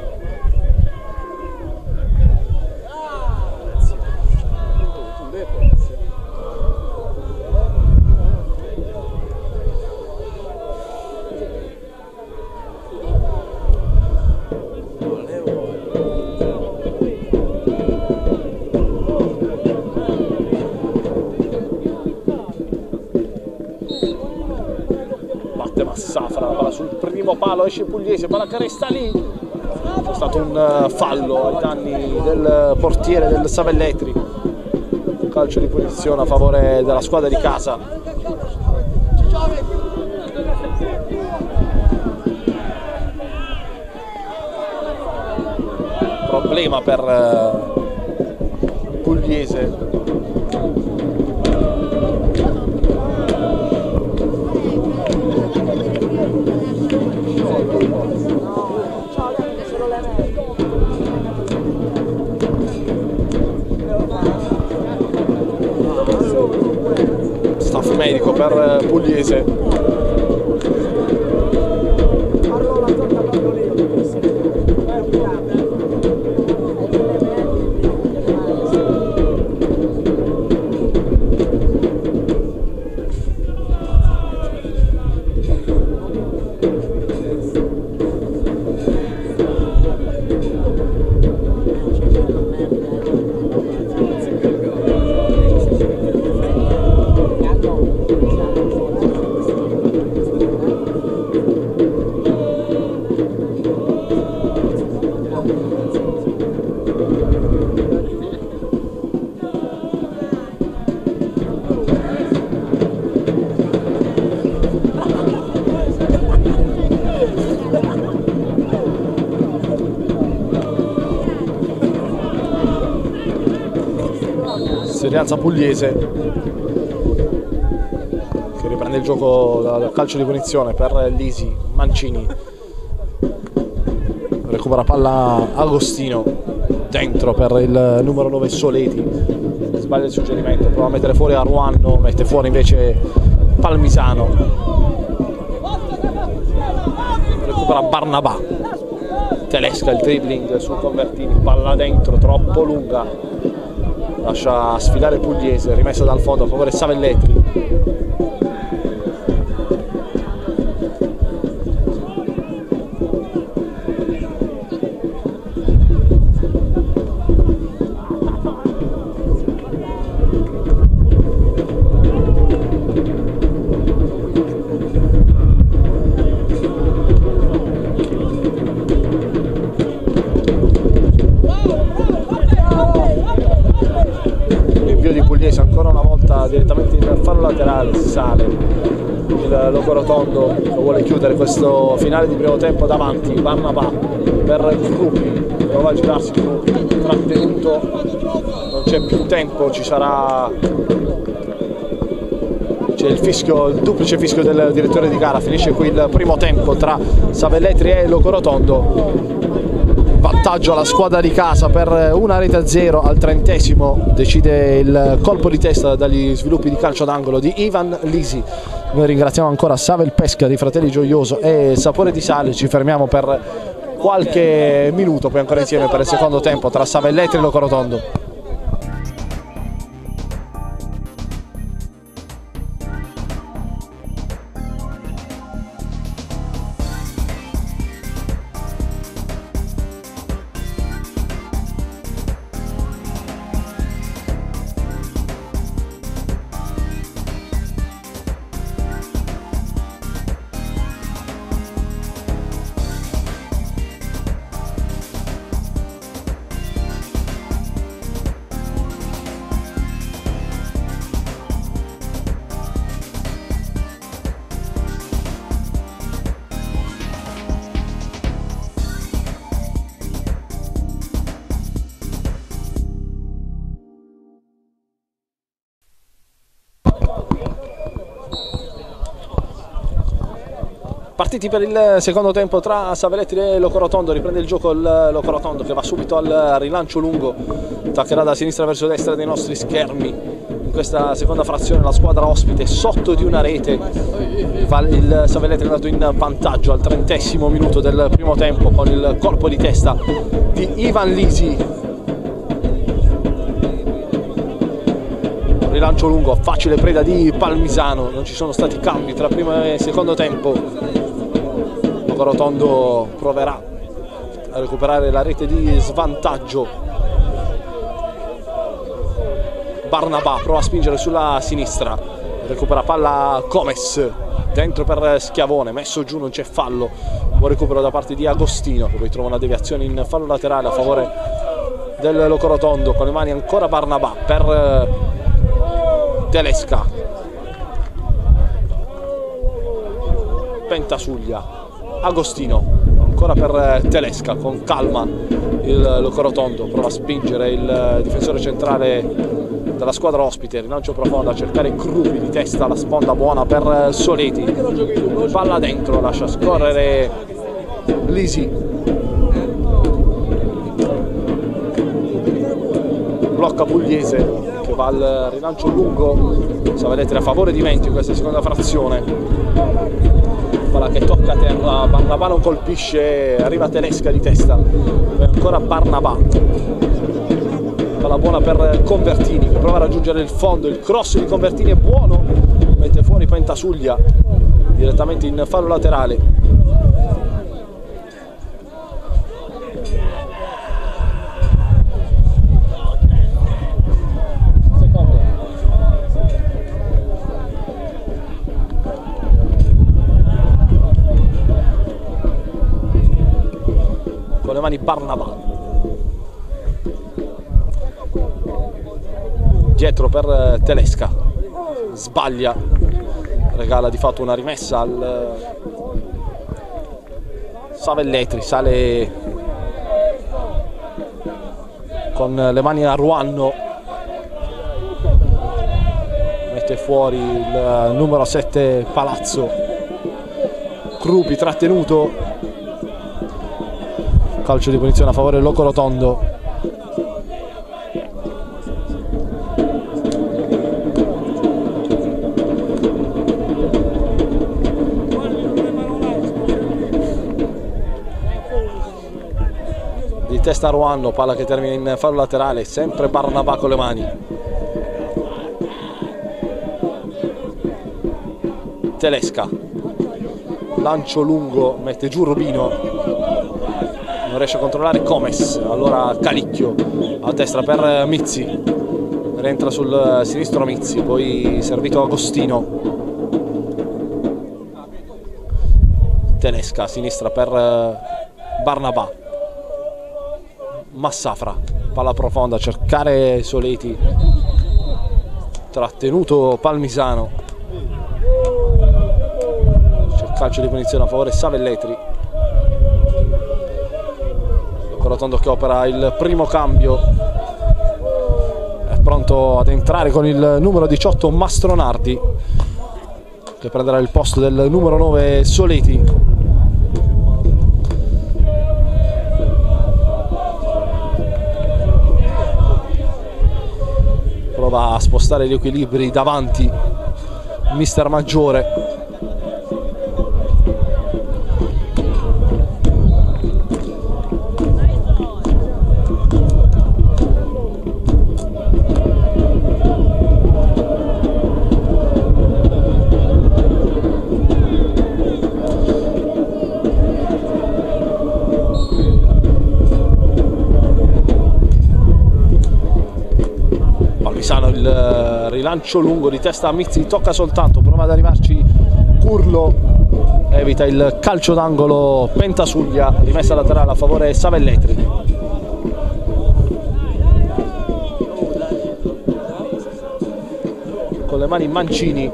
Massafra, la palla sul primo palo, esce Pugliese, palla che resta lì. C'è stato un fallo ai danni del portiere del Savelletri. Calcio di punizione a favore della squadra di casa. Problema per Pugliese. Staff medico per Pugliese. Si rialza Pugliese che riprende il gioco dal calcio di punizione per Lisi. Mancini recupera palla Agostino, dentro per il numero 9 Soleti, sbaglia il suggerimento, prova a mettere fuori Aruanno, mette fuori invece Palmisano, recupera Barnabà, Telesca il dribbling su Convertini, palla dentro troppo lunga, lascia sfilare Pugliese, rimessa dal fondo a favore Savelletri. Ancora una volta direttamente in fallo laterale, si sale il Locorotondo, lo vuole chiudere questo finale di primo tempo davanti. Barnabà per Gruppi, prova a girarsi Gruppi, trattenuto, non c'è più tempo, c'è il fischio, il duplice fischio del direttore di gara. Finisce qui il primo tempo tra Savelletri e Locorotondo. Vantaggio alla squadra di casa per 1-0 al 30°, decide il colpo di testa dagli sviluppi di calcio d'angolo di Ivan Lisi. Noi ringraziamo ancora Savel Pesca di Fratelli Gioioso e Sapore di Sale, ci fermiamo per qualche minuto, poi ancora insieme per il secondo tempo tra Savelletri e Locorotondo. Partiti per il secondo tempo tra Savelletri e Locorotondo, riprende il gioco il Locorotondo che va subito al rilancio lungo, taccherà da sinistra verso destra dei nostri schermi. In questa seconda frazione la squadra ospite sotto di una rete, il Savelletri è andato in vantaggio al 30° minuto del primo tempo con il colpo di testa di Ivan Lisi. Rilancio lungo, facile preda di Palmisano, non ci sono stati cambi tra primo e secondo tempo. Locorotondo proverà a recuperare la rete di svantaggio. Barnabà prova a spingere sulla sinistra, recupera palla Comes, dentro per Schiavone, messo giù, non c'è fallo. Buon recupero da parte di Agostino che poi trova una deviazione in fallo laterale a favore del Locorotondo. Con le mani ancora Barnabà per Telesca, Pentasuglia, Agostino, ancora per Telesca, con calma il Locorotondo prova a spingere il difensore centrale della squadra ospite, rilancio profondo a cercare Crupi di testa, la sponda buona per Soleti, palla dentro, lascia scorrere Lisi, blocca Pugliese che va al rilancio lungo, Savelletri a favore di Menti in questa seconda frazione, palla che tocca a terra, Barnabà non colpisce, arriva Telesca di testa, poi ancora Barnabà, palla buona per Convertini che prova a raggiungere il fondo, il cross di Convertini è buono, mette fuori Pentasuglia direttamente in fallo laterale. Con le mani Barnabà, dietro per Telesca, sbaglia, regala di fatto una rimessa al Savelletri, sale con le mani a Ruanno, mette fuori il numero 7 Palazzo, Crupi trattenuto, calcio di punizione a favore del Locorotondo. Di testa Ruanno, palla che termina in fallo laterale, sempre Barnabà con le mani. Telesca, lancio lungo, mette giù Rubino, non riesce a controllare Comes, allora Calicchio a destra per Mizzi, rientra sul sinistro Mizzi, poi servito Agostino, Telesca a sinistra per Barnabà, Massafra, palla profonda a cercare Soleti, trattenuto Palmisano, c'è calcio di punizione a favore Savelletri. Locorotondo che opera il primo cambio, è pronto ad entrare con il numero 18 Mastronardi che prenderà il posto del numero 9 Soleti. Prova a spostare gli equilibri davanti mister Maggiore. Il rilancio lungo di testa a Mizzi, tocca soltanto, prova ad arrivarci Curlo, evita il calcio d'angolo Pentasuglia, rimessa laterale a favore Savelletri. Con le mani Mancini,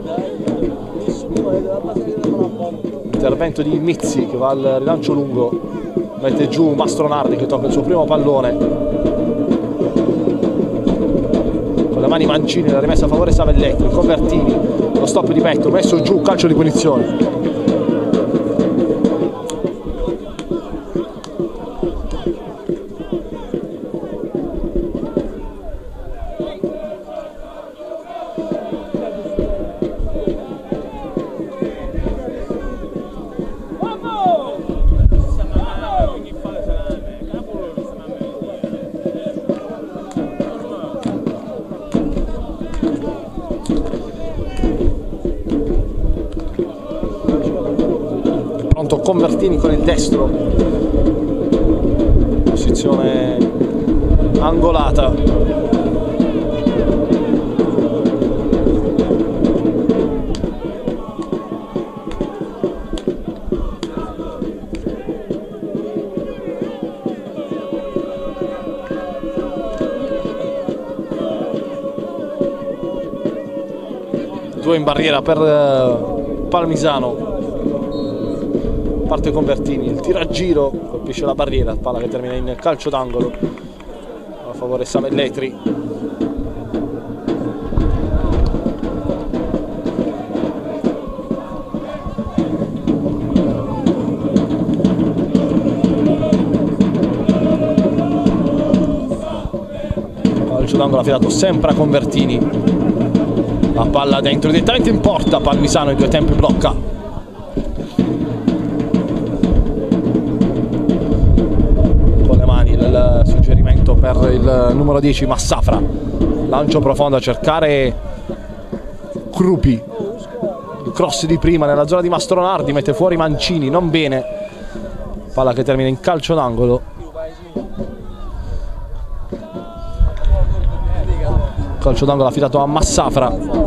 intervento di Mizzi che va al rilancio lungo, mette giù Mastronardi che tocca il suo primo pallone. Le mani Mancini, la rimessa a favore Savelletri, Convertini, lo stop di petto, messo giù, calcio di punizione. Convertini con il destro, posizione angolata, due in barriera per Palmisano. parte Convertini, il tiro a giro colpisce la barriera, palla che termina in calcio d'angolo a favore Savelletri. Calcio d'angolo affidato sempre a Convertini, la palla dentro direttamente in porta, Palmisano in due tempi blocca. Il suggerimento per il numero 10 Massafra, lancio profondo a cercare Crupi, il cross di prima nella zona di Mastronardi, mette fuori Mancini, non bene, palla che termina in calcio d'angolo. Calcio d'angolo affidato a Massafra.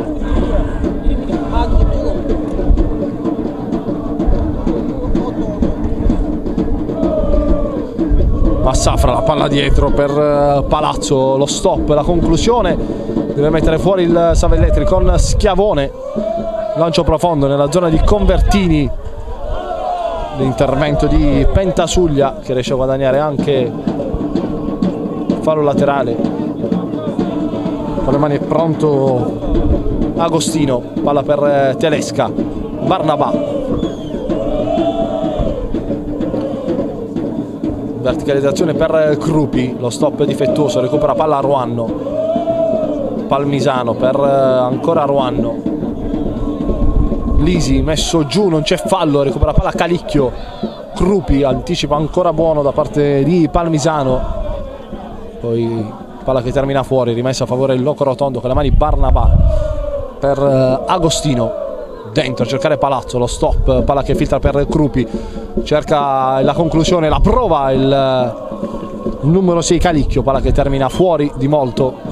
Massafra, la palla dietro per Palazzo, lo stop, la conclusione, deve mettere fuori il Savelletri con Schiavone, lancio profondo nella zona di Convertini, l'intervento di Pentasuglia che riesce a guadagnare anche fallo laterale, con le mani è pronto Agostino, palla per Telesca, Barnabà. Verticalizzazione per Crupi, lo stop difettuoso, recupera palla a Ruanno, Palmisano per ancora Ruanno, Lisi messo giù, non c'è fallo, recupera palla Calicchio, Crupi, anticipa ancora buono da parte di Palmisano, poi palla che termina fuori, rimessa a favore del Loco Rotondo con le mani Barnabà per Agostino. Dentro a cercare Palazzo, lo stop, palla che filtra per Crupi, cerca la conclusione, la prova il numero 6 Calicchio, palla che termina fuori di molto.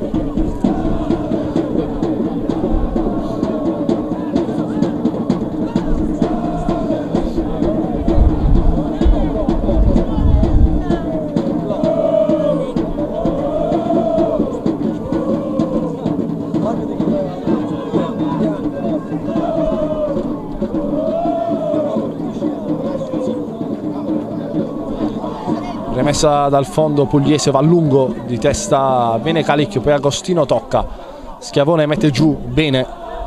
Remessa dal fondo Pugliese, va a lungo, di testa bene Calicchio, poi Agostino tocca, Schiavone mette giù bene,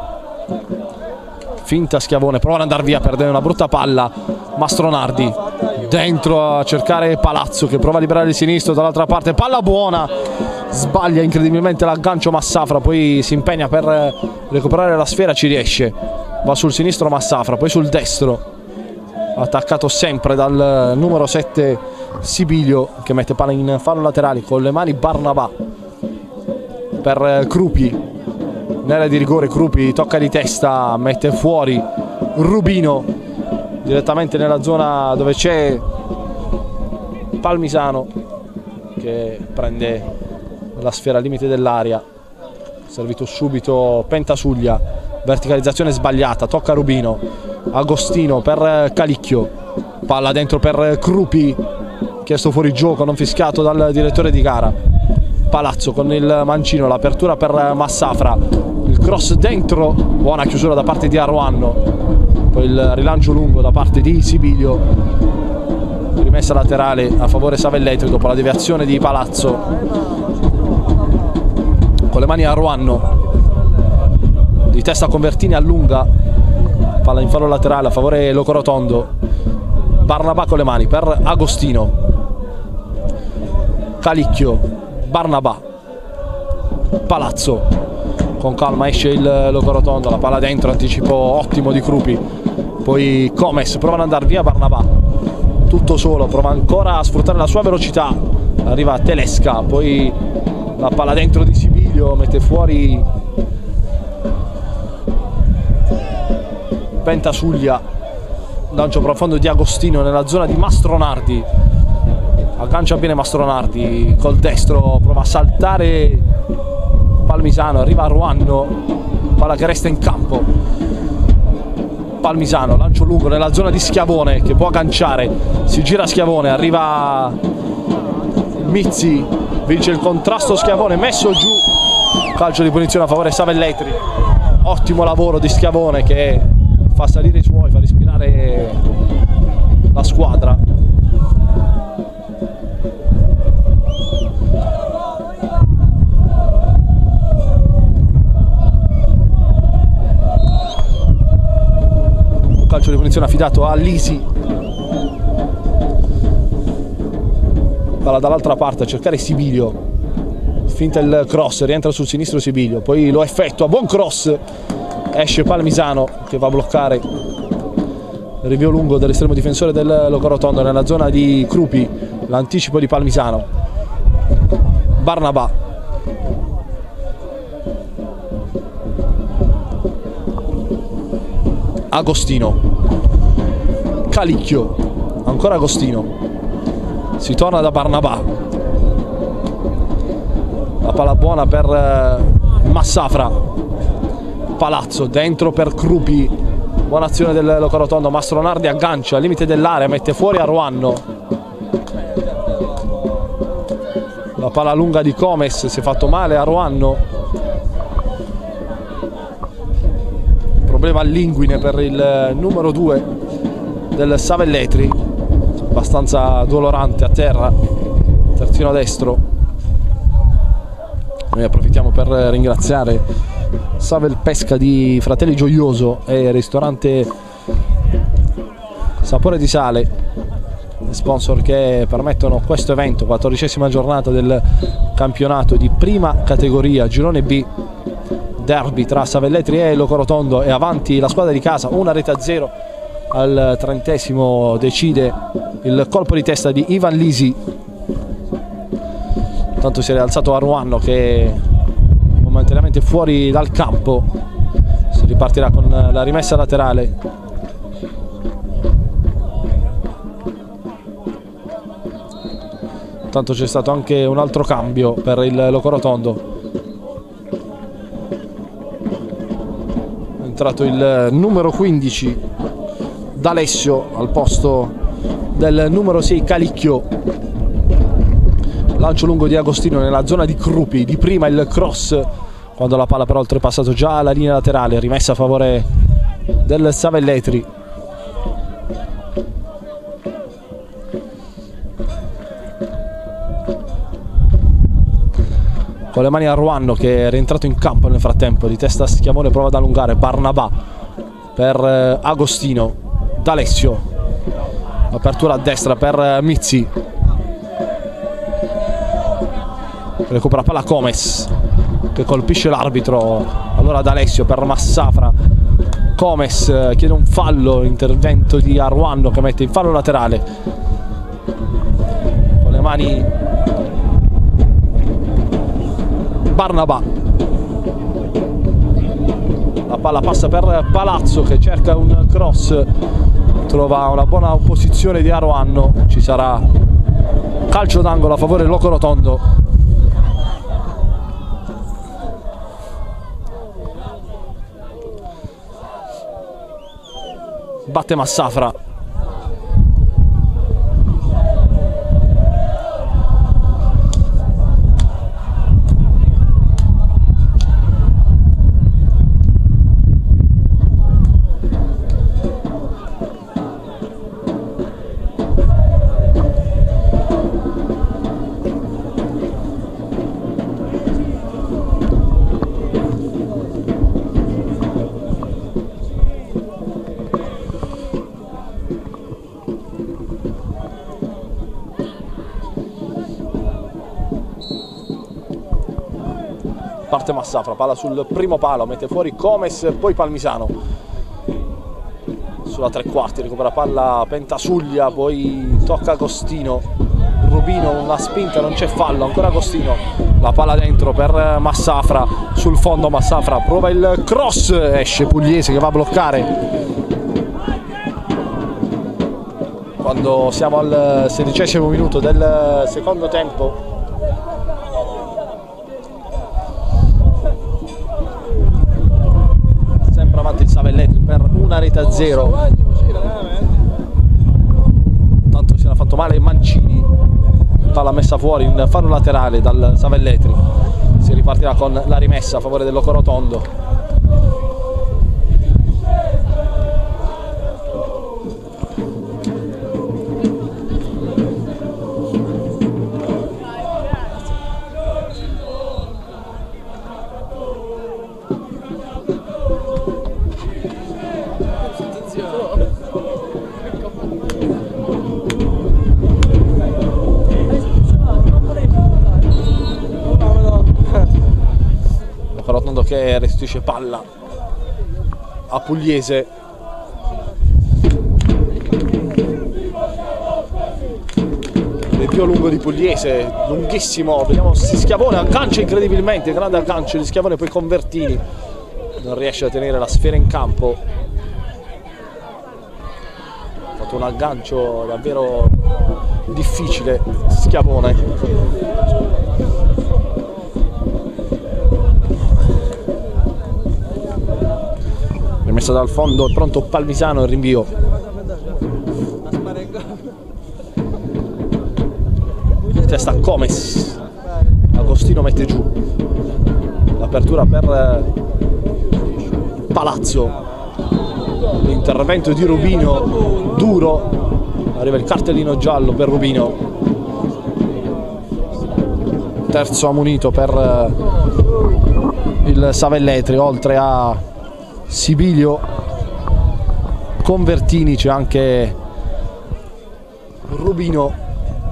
finta Schiavone, prova ad andare via, perde una brutta palla Mastronardi, dentro a cercare Palazzo che prova a liberare il sinistro, dall'altra parte palla buona, sbaglia incredibilmente l'aggancio Massafra, poi si impegna per recuperare la sfera, ci riesce, va sul sinistro Massafra, poi sul destro, attaccato sempre dal numero 7 Sibilio che mette palla in fallo laterale con le mani Barnabà per Crupi, nell'area di rigore Crupi tocca di testa, mette fuori Rubino direttamente nella zona dove c'è Palmisano che prende la sfera al limite dell'area, servito subito Pentasuglia, verticalizzazione sbagliata, tocca Rubino, Agostino per Calicchio, palla dentro per Crupi, chiesto fuori gioco, non fischiato dal direttore di gara. Palazzo con il mancino, l'apertura per Massafra, il cross dentro, buona chiusura da parte di Aruanno, poi il rilancio lungo da parte di Sibilio, rimessa laterale a favore Savelletri dopo la deviazione di Palazzo, con le mani Aruanno, di testa Convertini allunga, palla in fallo laterale a favore Loco Rotondo, Barnabà con le mani per Agostino, Calicchio, Barnabà, Palazzo, con calma esce il Loco Rotondo, la palla dentro, anticipo ottimo di Crupi, poi Comes prova ad andare via Barnabà, tutto solo, prova ancora a sfruttare la sua velocità, arriva Telesca, poi la palla dentro di Sibilio, mette fuori Pentasuglia, lancio profondo di Agostino nella zona di Mastronardi, aggancia bene Mastronardi col destro, prova a saltare Palmisano, arriva Ruanno, palla che resta in campo, Palmisano, lancio lungo nella zona di Schiavone che può agganciare, si gira Schiavone, arriva Mizzi, vince il contrasto Schiavone, messo giù, calcio di punizione a favore Savelletri, ottimo lavoro di Schiavone che fa salire i suoi, fa respirare la squadra. Un calcio di punizione affidato a Lisi. Palla dall'altra parte a cercare Sibilio. Finta il cross, rientra sul sinistro Sibilio, poi lo effettua, buon cross, esce Palmisano che va a bloccare il rinvio lungo dell'estremo difensore del Locorotondo nella zona di Crupi, l'anticipo di Palmisano. Barnabà, Agostino, Calicchio, ancora Agostino, si torna da Barnabà. La palla buona per Massafra, Palazzo dentro per Crupi, buona azione del Locorotondo, Mastronardi aggancia al limite dell'area, mette fuori Aruanno. La palla lunga di Comes, si è fatto male Aruanno. Problema all'inguine per il numero 2 del Savelletri, abbastanza dolorante a terra, terzino destro. Noi approfittiamo per ringraziare Savel Pesca di Fratelli Gioioso e ristorante Sapore di Sale, sponsor che permettono questo evento, 14ª giornata del campionato di prima categoria, girone B, derby tra Savelletri e Locorotondo, e avanti la squadra di casa, 1-0. Al 30° decide il colpo di testa di Ivan Lisi. Tanto si è rialzato Aruanno che momentaneamente fuori dal campo, si ripartirà con la rimessa laterale. Tanto c'è stato anche un altro cambio per il Locorotondo, è entrato il numero 15 D'Alessio al posto del numero 6 Calicchio. Lancio lungo di Agostino nella zona di Crupi, di prima il cross, quando la palla però ha oltrepassato già la linea laterale, rimessa a favore del Savelletri. Con le mani a Ruanno che è rientrato in campo nel frattempo, di testa Schiavone prova ad allungare, Barnabà per Agostino, D'Alessio, apertura a destra per Mizzi. Recupera palla Comes che colpisce l'arbitro, allora D'Alessio per Massafra. Comes chiede un fallo, intervento di Aruanno che mette in fallo laterale con le mani Barnabà. La palla passa per Palazzo che cerca un cross, trova una buona opposizione di Aruanno, ci sarà calcio d'angolo a favore del Locorotondo. Batte Massafra. Parte Massafra, palla sul primo palo, mette fuori Comes, poi Palmisano sulla tre quarti, recupera palla Pentasuglia, poi tocca Agostino, Rubino, una spinta, non c'è fallo, ancora Agostino, la palla dentro per Massafra, sul fondo Massafra prova il cross, esce Pugliese che va a bloccare. Quando siamo al 16° minuto del secondo tempo, avanti il Savelletri per 1-0. Tanto si era fatto male Mancini, palla messa fuori in fallo laterale dal Savelletri, si ripartirà con la rimessa a favore del Locorotondo. Locorotondo che restituisce palla a Pugliese. Il più lungo di Pugliese, lunghissimo, vediamo Schiavone, aggancia incredibilmente, grande aggancio di Schiavone, poi Convertini non riesce a tenere la sfera in campo. Ha fatto un aggancio davvero difficile Schiavone. Rimessa dal fondo, è pronto Palmisano, il rinvio. Testa Comes, Agostino mette giù, l'apertura per Palazzo, l'intervento di Rubino duro, arriva il cartellino giallo per Rubino, terzo ammonito per il Savelletri. Oltre a Sibilio, Convertini c'è anche Rubino.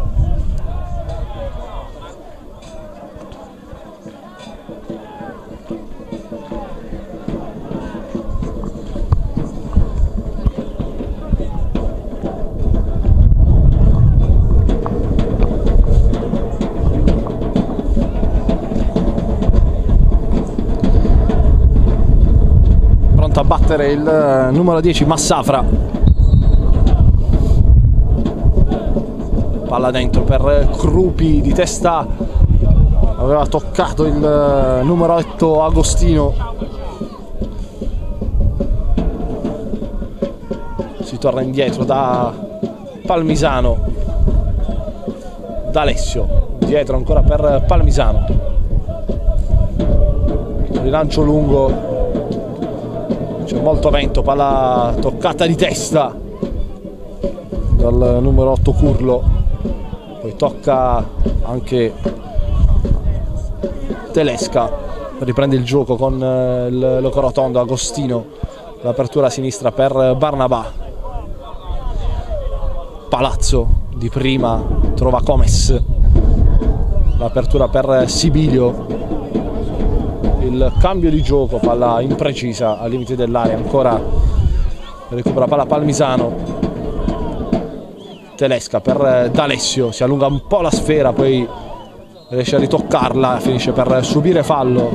A battere il numero 10 Massafra, palla dentro per Crupi, di testa aveva toccato il numero 8 Agostino. Si torna indietro da Palmisano, da Alessio, dietro ancora per Palmisano, rilancio lungo. C'è molto vento, palla toccata di testa dal numero 8 Curlo, poi tocca anche Telesca, riprende il gioco con il Locorotondo. Agostino, l'apertura a sinistra per Barnabà, Palazzo di prima trova Comes, l'apertura per Sibilio, il cambio di gioco, palla imprecisa al limite dell'area, ancora recupera palla Palmisano, Telesca per D'Alessio, si allunga un po' la sfera, poi riesce a ritoccarla, finisce per subire fallo.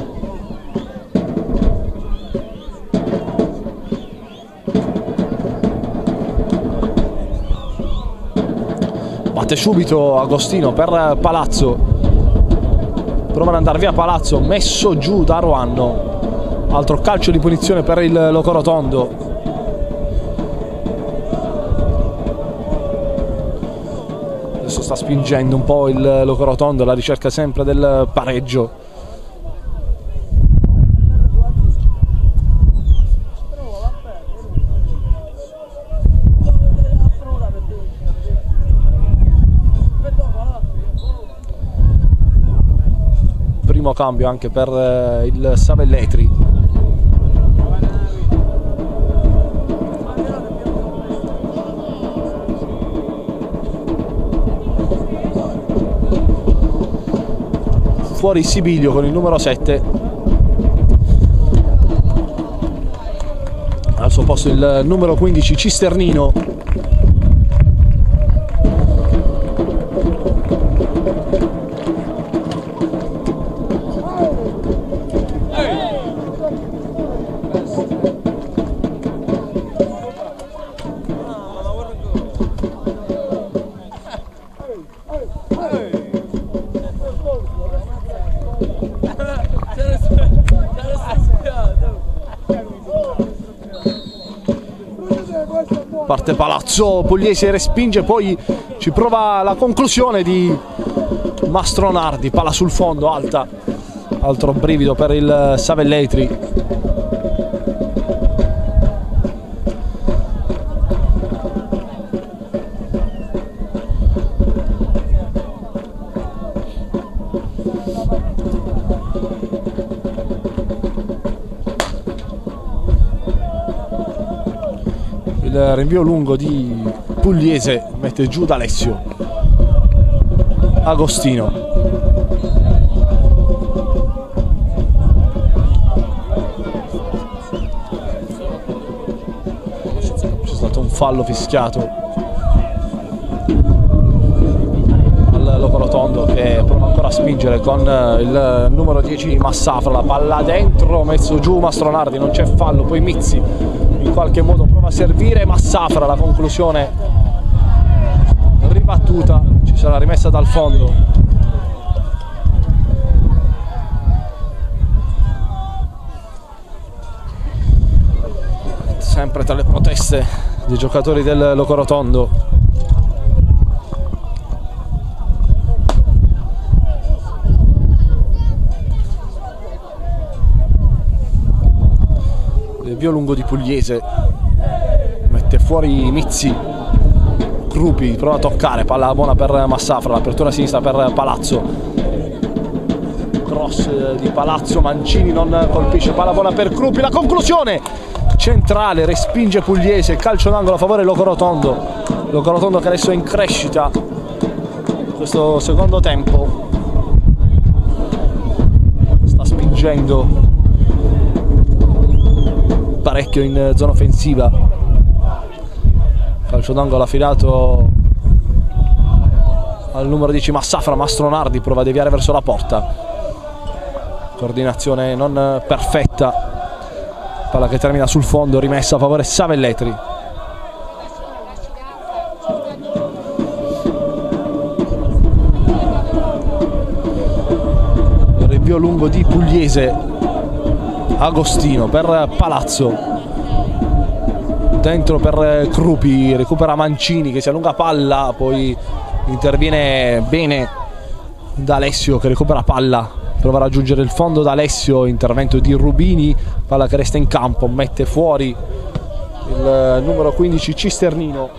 Batte subito Agostino per Palazzo, prova ad andare via Palazzo, messo giù da Ruanno, altro calcio di punizione per il Locorotondo. Adesso sta spingendo un po' il Locorotondo, la ricerca sempre del pareggio. Primo cambio anche per il Savelletri. Fuori Sibilio con il numero 7. Al suo posto il numero 15 Cisternino. Parte Palazzo, Pugliese respinge, poi ci prova la conclusione di Mastronardi, palla sul fondo, alta, altro brivido per il Savelletri. il rinvio lungo di Pugliese, mette giù D'Alessio. Agostino. C'è stato un fallo fischiato al Locorotondo, che prova ancora a spingere con il numero 10 Massafra. La palla dentro, messo giù Mastronardi, non c'è fallo. Poi Mizzi in qualche modo prova a servire Massafra, la conclusione ribattuta, ci sarà rimessa dal fondo. Sempre tra le proteste dei giocatori del Locorotondo. Rinvio lungo di Pugliese, mette fuori Mizzi. Crupi prova a toccare, palla buona per Massafra, l'apertura a sinistra per Palazzo. Cross di Palazzo, Mancini non colpisce, palla buona per Crupi, la conclusione centrale, respinge Pugliese, calcio d'angolo a favore Locorotondo. Locorotondo che adesso è in crescita questo secondo tempo, sta spingendo parecchio in zona offensiva. Calcio d'angolo affidato al numero 10 Massafra. Mastronardi prova a deviare verso la porta, coordinazione non perfetta, palla che termina sul fondo, rimessa a favore Savelletri. Il rinvio lungo di Pugliese, Agostino per Palazzo, dentro per Crupi, recupera Mancini che si allunga palla, poi interviene bene D'Alessio che recupera palla, prova a raggiungere il fondo D'Alessio, intervento di Rubini, palla che resta in campo, mette fuori il numero 15 Cisternino.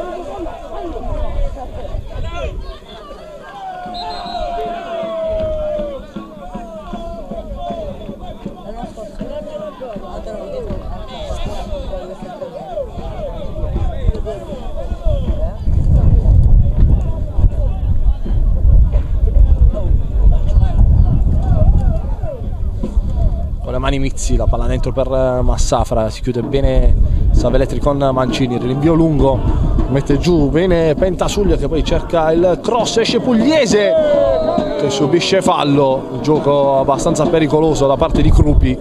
Mani Mizzi, la palla dentro per Massafra, si chiude bene Savelletri con Mancini, rinvio lungo, mette giù bene Pentasuglia che poi cerca il cross, esce Pugliese che subisce fallo, gioco abbastanza pericoloso da parte di Crupi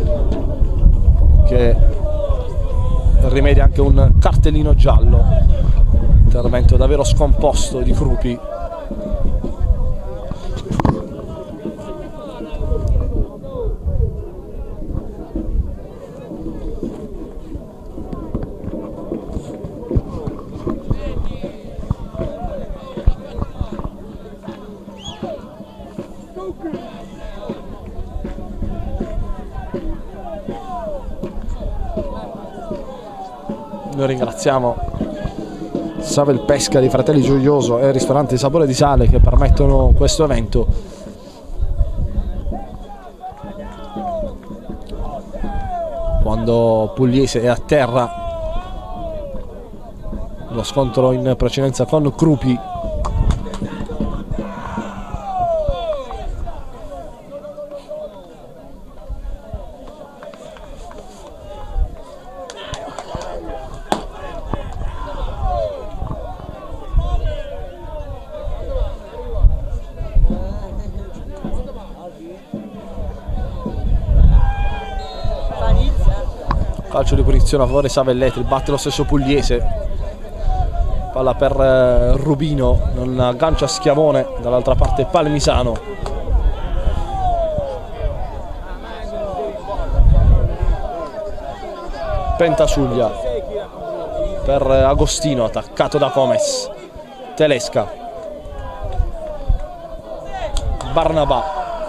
che rimedia anche un cartellino giallo, intervento davvero scomposto di Crupi. Noi ringraziamo Savel Pesca dei Fratelli Gioioso e il ristorante Sapore di Sale che permettono questo evento. Quando Pugliese è a terra, lo scontro in precedenza con Crupi. Calcio di punizione a favore Savelletri, batte lo stesso Pugliese, palla per Rubino, non aggancia Schiavone, dall'altra parte Palmisano. Pentasuglia per Agostino, attaccato da Comes, Telesca, Barnabà,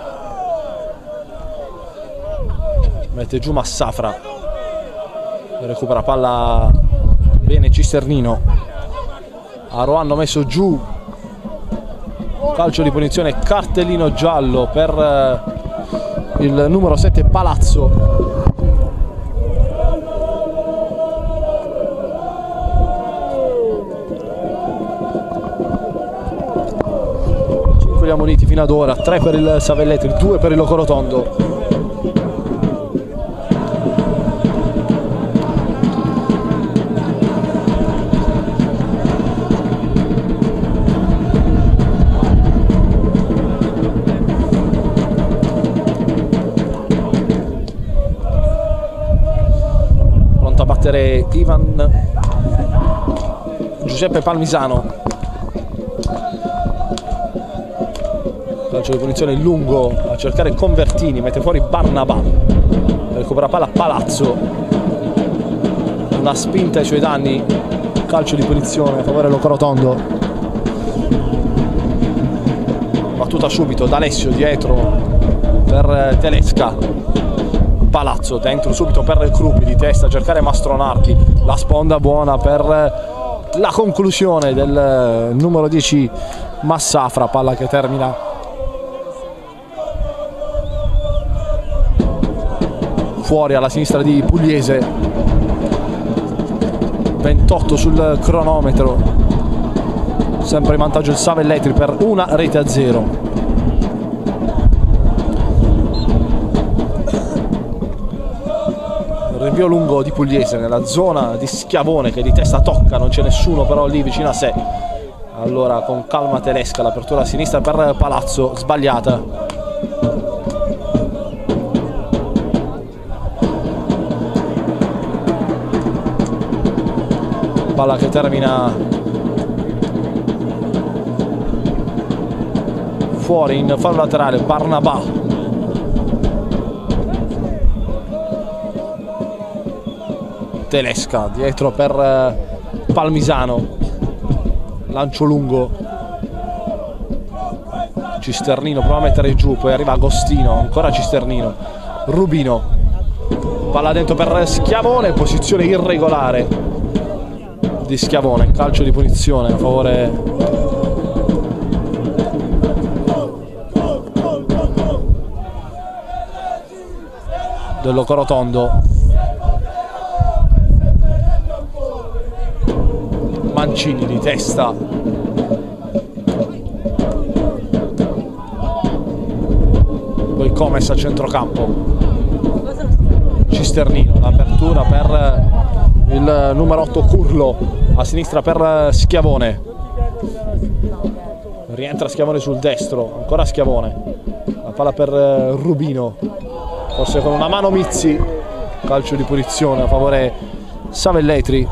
mette giù Massafra, recupera palla bene Cisternino, Aro hanno messo giù, calcio di punizione, cartellino giallo per il numero 7 Palazzo. ammoniti fino ad ora, 3 per il Savelletri, 2 per il Locorotondo. Pronto a battere Giuseppe Palmisano. Calcio di punizione lungo a cercare Convertini, mette fuori Barnabà, recupera palla Palazzo, una spinta ai suoi danni, calcio di punizione a favore Locorotondo. Battuta subito D'Alessio dietro per Telesca, Palazzo dentro subito per Crupi, di testa a cercare Mastronarchi, la sponda buona per la conclusione del numero 10 Massafra, palla che termina fuori alla sinistra di Pugliese. 28 sul cronometro, sempre in vantaggio il Savelletri per 1-0. Rinvio lungo di Pugliese nella zona di Schiavone, che di testa tocca, non c'è nessuno però lì vicino a sé. Allora con calma Telesca, l'apertura a sinistra per Palazzo, sbagliata. Palla che termina fuori in fallo laterale, Barnabà. Telesca dietro per Palmisano, lancio lungo, Cisternino prova a mettere giù, poi arriva Agostino, ancora Cisternino, Rubino, palla dentro per Schiavone, posizione irregolare di Schiavone, calcio di punizione a favore del Locorotondo. Mancini di testa, poi Comes a centrocampo, Cisternino, l'apertura per il numero 8 Curlo, a sinistra per Schiavone, rientra Schiavone sul destro, ancora Schiavone, la palla per Rubino, forse con una mano Mizzi, calcio di punizione a favore Savelletri.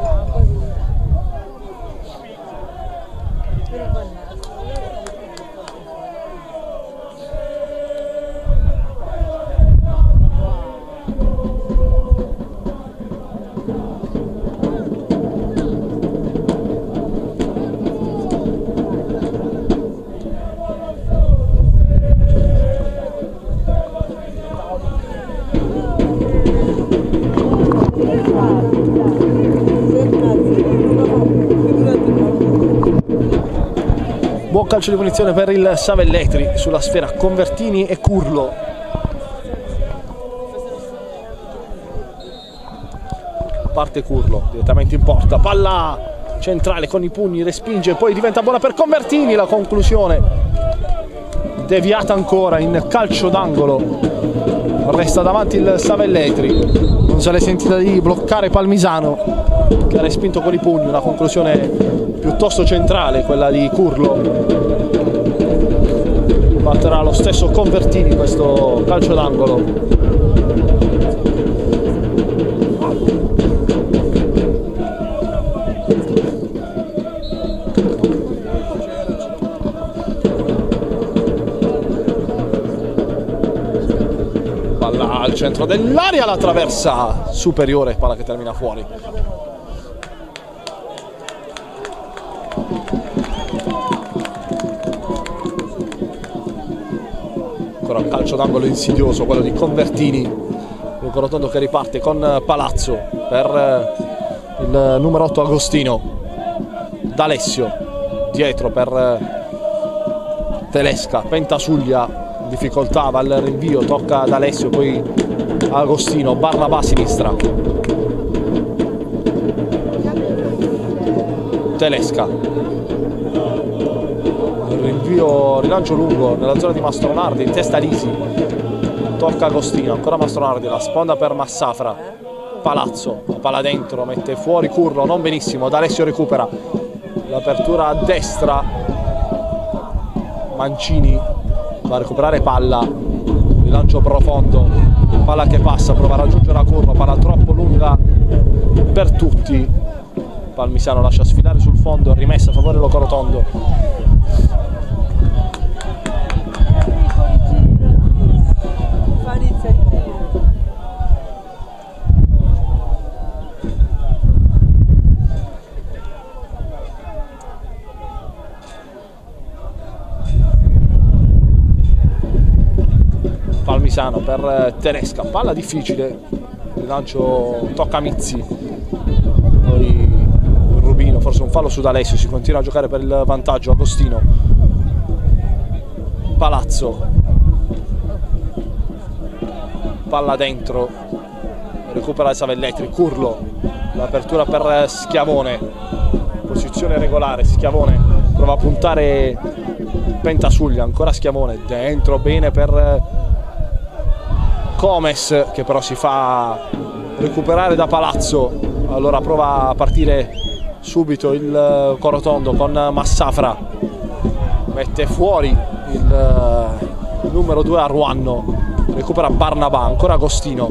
Buon calcio di punizione per il Savelletri, sulla sfera Convertini e Curlo. Parte Curlo direttamente in porta, palla centrale con i pugni, respinge, poi diventa buona per Convertini, la conclusione deviata ancora in calcio d'angolo, resta davanti il Savelletri, non se l'è sentita di bloccare Palmisano che ha respinto con i pugni, una conclusione piuttosto centrale quella di Curlo. Batterà lo stesso Convertini questo calcio d'angolo. Palla al centro dell'area, la traversa superiore, palla che termina fuori. Ancora un calcio d'angolo insidioso, quello di Convertini. Locorotondo che riparte con Palazzo per il numero 8 Agostino. D'Alessio dietro per Telesca, Pentasuglia in difficoltà, va al rinvio, tocca ad Alessio, poi Agostino, Barnabà a sinistra. Telesca rilancio lungo nella zona di Mastronardi, in testa Lisi, tocca Agostino, ancora Mastronardi, la sponda per Massafra, Palazzo, la palla dentro, mette fuori Curlo, non benissimo, D'Alessio recupera, l'apertura a destra, Mancini va a recuperare palla, rilancio profondo, palla che passa, prova a raggiungere a Curlo, palla troppo lunga per tutti, Palmisano lascia sfilare sul fondo, rimessa a favore Locorotondo. Palmisano per Tedesca, palla difficile, il lancio tocca Mizzi, poi Rubino, forse un fallo su D'Alessio, si continua a giocare per il vantaggio. Agostino, Palazzo, palla dentro, recupera il Savelletri, Curlo, l'apertura per Schiavone, posizione regolare, Schiavone prova a puntare Pentasuglia, ancora Schiavone, dentro bene per Comes, che però si fa recuperare da Palazzo, allora prova a partire subito il Corotondo con Massafra, mette fuori il numero 2 Arruanno, recupera Barnabà, ancora Agostino,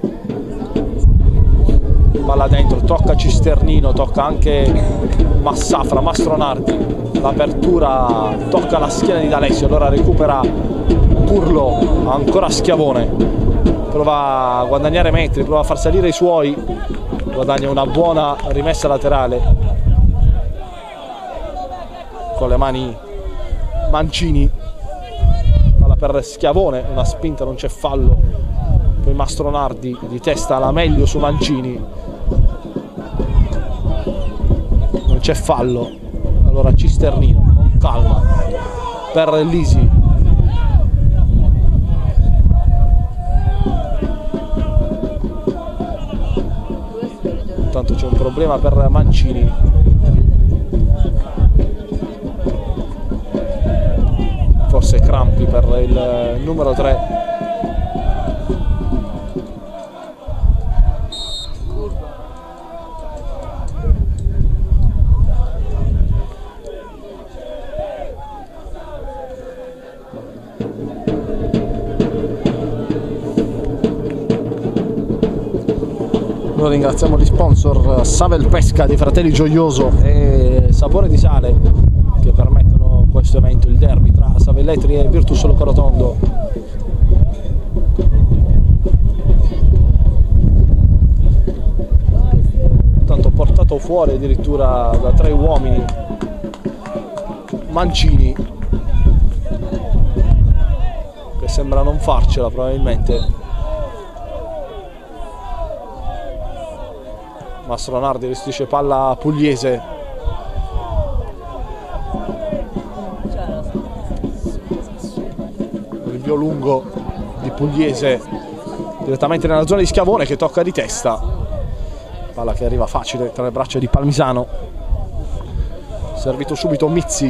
palla dentro, tocca Cisternino, tocca anche Massafra, Mastronardi, l'apertura tocca la schiena di D'Alessio, allora recupera Curlo, ancora Schiavone, prova a guadagnare metri, prova a far salire i suoi, guadagna una buona rimessa laterale con le mani Mancini, palla per Schiavone, una spinta, non c'è fallo, poi Mastronardi di testa la meglio su Mancini, non c'è fallo, allora Cisternino con calma per Lisi, intanto c'è un problema per Mancini, forse crampi per il numero 3. Noi ringraziamo gli sponsor Savel Pesca dei Fratelli Gioioso e Sapore di Sale che permettono questo evento, il derby tra Savelletri e Virtus Locorotondo. Tanto portato fuori addirittura da 3 uomini Mancini, che sembra non farcela probabilmente. Mastronardi restituisce palla a Pugliese, rinvio lungo di Pugliese direttamente nella zona di Schiavone che tocca di testa, palla che arriva facile tra le braccia di Palmisano, servito subito Mizzi,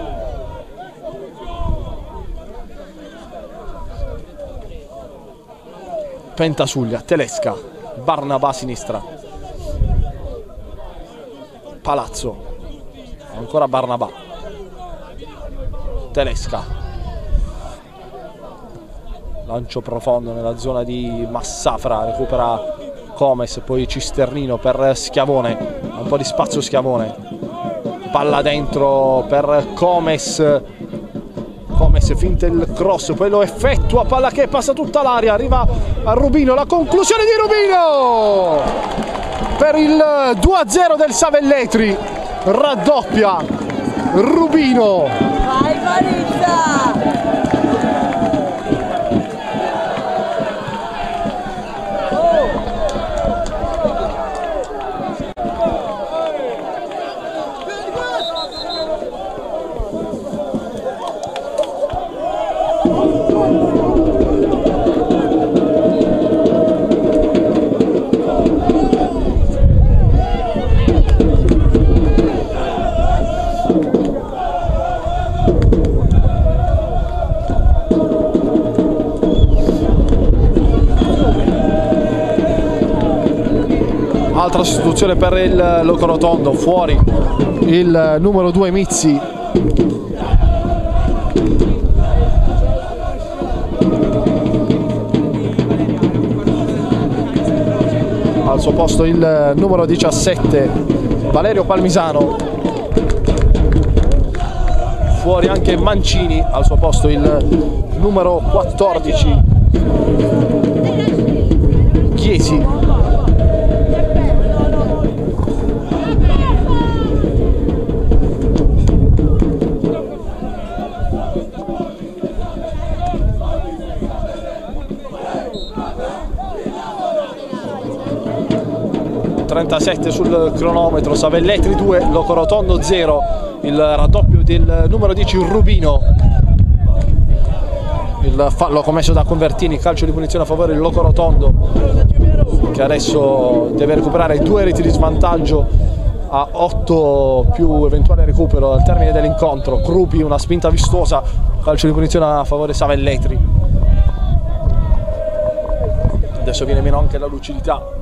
Pentasuglia, Telesca, Barnabà a sinistra, Palazzo, ancora Barnabà, Telesca, lancio profondo nella zona di Massafra, recupera Comes, poi Cisternino per Schiavone, un po' di spazio Schiavone, palla dentro per Comes, Comes finta il cross, poi lo effettua, palla che passa tutta l'area, arriva a Rubino, la conclusione di Rubino! Per il 2-0 del Savelletri, raddoppia Rubino. Vai Marizza! sostituzione per il Locorotondo, fuori il numero 2 Mizzi. Al suo posto il numero 17 Valerio Palmisano, fuori anche Mancini, al suo posto il numero 14 Chiesi. Sul cronometro, Savelletri 2, Locorotondo 0, il raddoppio del numero 10 Rubino, il fallo commesso da Convertini, calcio di punizione a favore del Locorotondo, che adesso deve recuperare 2 reti di svantaggio a 8 più eventuale recupero al termine dell'incontro. Crupi, una spinta vistosa, calcio di punizione a favore Savelletri. Adesso viene meno anche la lucidità.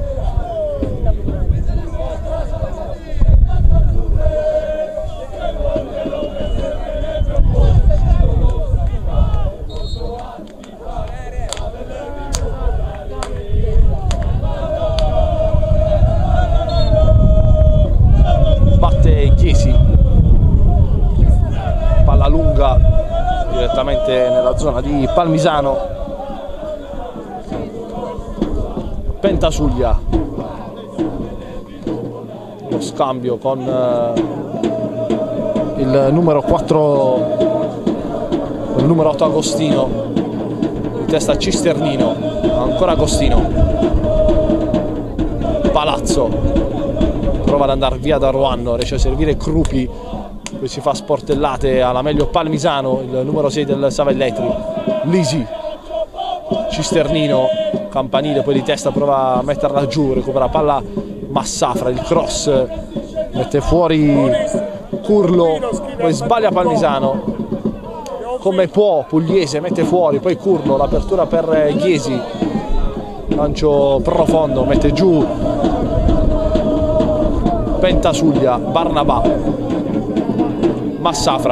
Palla lunga direttamente nella zona di Palmisano. Pentasuglia, lo scambio con il numero 4, il numero 8 Agostino, di testa Cisternino, ancora Agostino. Palazzo prova ad andare via da Ruanno, riesce a servire Crupi, poi si fa sportellate alla meglio Palmisano, il numero 6 del Savelletri. Lisi, Cisternino, campanile, poi di testa prova a metterla giù, recupera palla Massafra, il cross mette fuori Curlo, poi sbaglia Palmisano, come può Pugliese mette fuori, poi Curlo, l'apertura per Chiesi, lancio profondo, mette giù Pentasuglia, Barnabà, Massafra,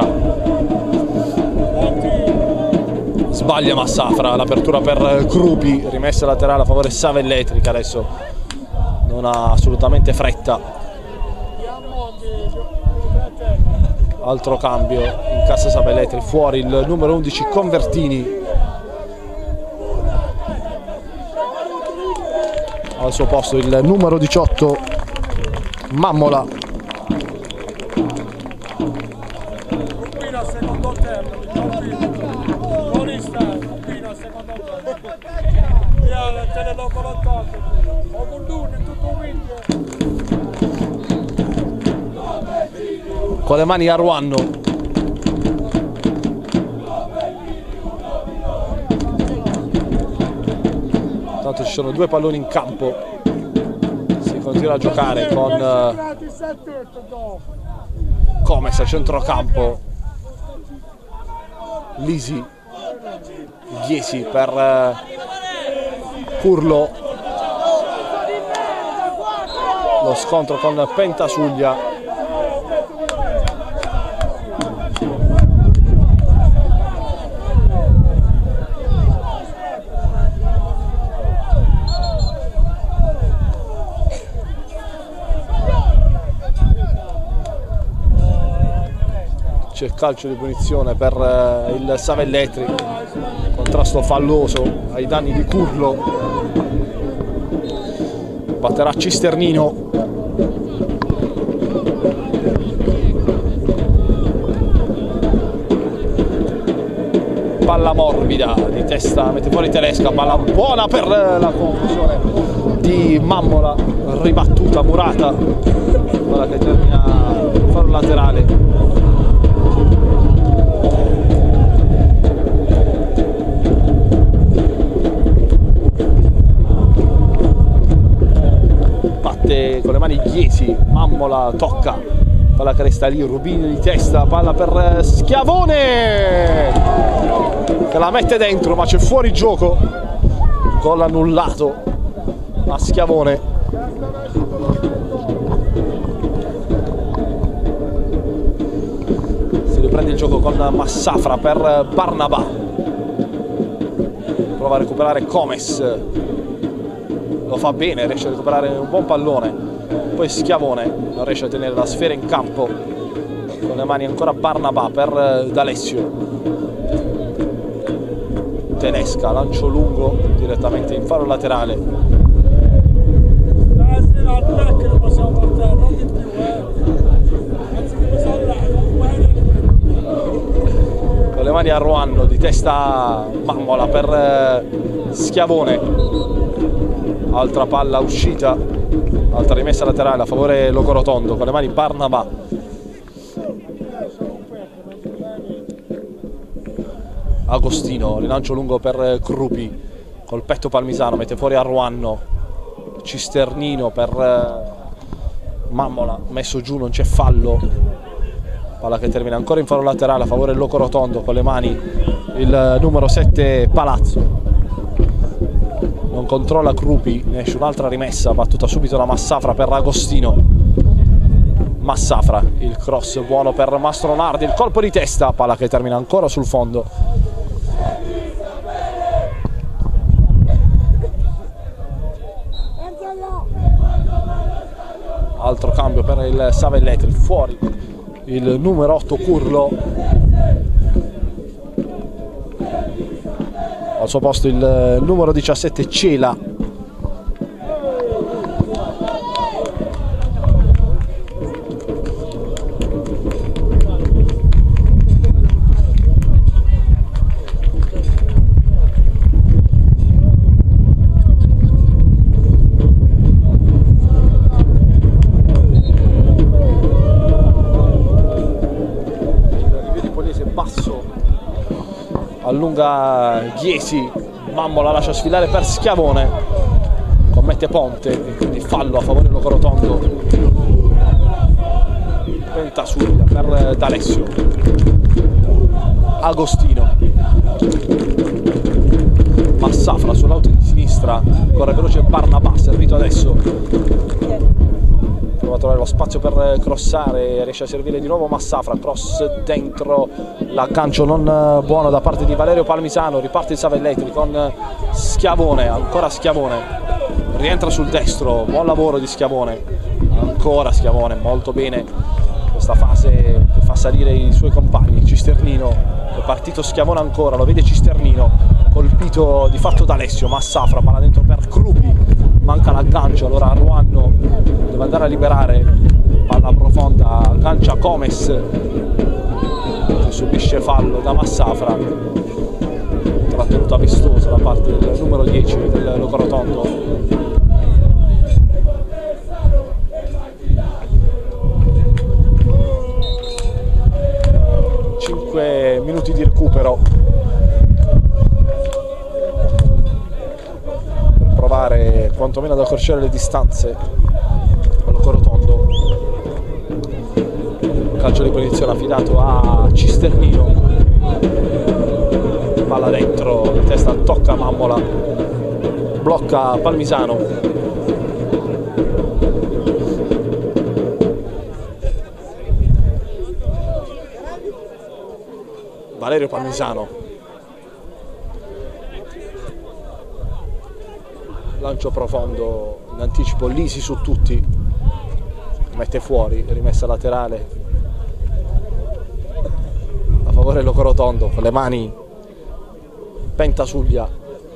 sbaglia Massafra, l'apertura per Crupi, rimessa laterale a favore Savelletri, che adesso non ha assolutamente fretta. Altro cambio in cassa Savelletri, fuori il numero 11 Convertini, al suo posto il numero 18 Mammola. Con le mani a Ruanno. Intanto ci sono 2 palloni in campo. Si continua a giocare con Comes a centrocampo. Lisi, Chiesi per Curlo. Lo scontro con Pentasuglia. C'è calcio di punizione per il Savelletri, contrasto falloso ai danni di Curlo. Batterà Cisternino. Palla morbida di testa, mette fuori Telesca, palla buona per la conclusione di Mammola, ribattuta, murata, quella che termina fallo laterale. Con le mani Chiesi, Mammola tocca, palla che resta lì, Rubini di testa, palla per Schiavone che la mette dentro, ma c'è fuori gioco, gol annullato a Schiavone. Si riprende il gioco con Massafra per Barnabà, prova a recuperare Comes, lo fa bene, riesce a recuperare un buon pallone, poi Schiavone non riesce a tenere la sfera in campo, con le mani ancora Barnabà per D'Alessio. Tedesca, lancio lungo direttamente in faro laterale. Con le mani a Ruanno, di testa Mammola per Schiavone. Altra palla uscita, altra rimessa laterale a favore Locorotondo, con le mani Barnabà. Agostino, rilancio lungo per Crupi, col petto Palmisano, mette fuori a Ruanno. Cisternino per Mammola, messo giù, non c'è fallo. Palla che termina ancora in faro laterale a favore Locorotondo, con le mani il numero 7 Palazzo. Non controlla Crupi, ne esce un'altra rimessa, battuta subito da Massafra per Agostino. Massafra, il cross buono per Mastronardi, il colpo di testa, palla che termina ancora sul fondo. Altro cambio per il Savelletri, fuori il numero 8 Curlo, al suo posto il numero 17 Cela. Allunga Ghiesi, Mammola lascia sfilare per Schiavone, commette Ponte e quindi fallo a favore Locorotondo. Pentasuglia per D'Alessio. Agostino, Massafra sull'auto di sinistra, corre veloce Barnabà, servito adesso. Prova a trovare lo spazio per crossare, riesce a servire di nuovo Massafra, cross dentro, l'aggancio non buono da parte di Valerio Palmisano, riparte il Savelletri con Schiavone, ancora Schiavone, rientra sul destro, buon lavoro di Schiavone, ancora Schiavone, molto bene questa fase che fa salire i suoi compagni. Cisternino, è partito Schiavone ancora, lo vede Cisternino, colpito di fatto da Alessio. Massafra, palla dentro per Crupi, manca l'aggancio, allora Ruanno deve andare a liberare, palla profonda, aggancia Comes, che subisce fallo da Massafra, trattenuta vistosa da parte del numero 10 del Locorotondo. 5 minuti di recupero per provare quantomeno ad accorciare le distanze con Locorotondo. Calcio di punizione affidato a Cisternino, palla dentro, di testa tocca Mammola, blocca Palmisano. Valerio Palmisano, lancio profondo in anticipo, Lisi su tutti, mette fuori, rimessa laterale a favore Locorotondo, con le mani Pentasuglia,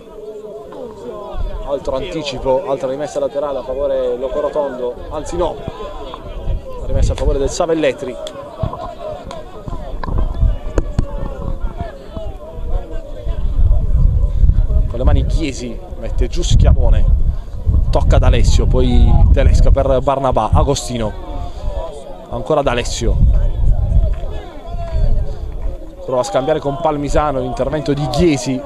altro anticipo, altra rimessa laterale a favore Locorotondo, anzi no, rimessa a favore del Savelletri. Con le mani Chiesi, mette giù Schiavone, tocca ad Alessio, poi Tedesca per Barnabà. Agostino, ancora D'Alessio, prova a scambiare con Palmisano, l'intervento di Chiesi.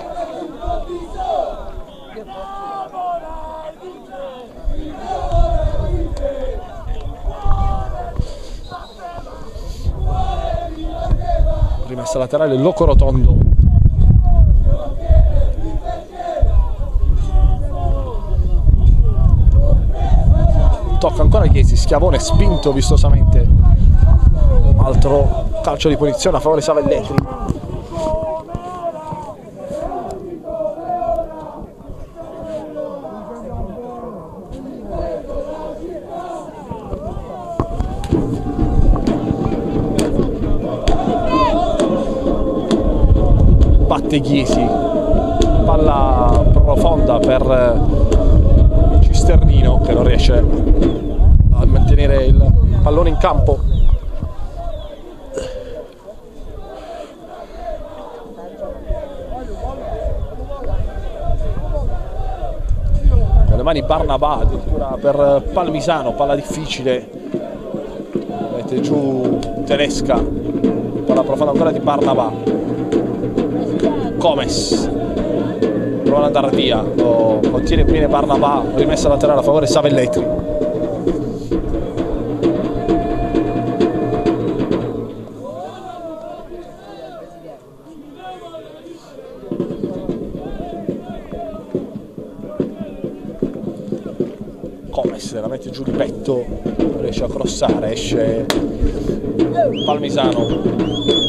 Rimessa laterale Locorotondo. tocca ancora Chiesi, schiavone spinto vistosamente, altro calcio di punizione a favore Savelletri. Batte Chiesi, palla profonda per Cisternino che non riesce a mantenere il pallone in campo. Con le mani Barnabà addirittura per Palmisano, palla difficile, mette giù Tedesca, palla profonda ancora di Barnabà. Comes prova ad andare via, contiene bene Barnabà, rimessa laterale a favore Savelletri. Comes la mette giù di petto, riesce a crossare, esce Palmisano.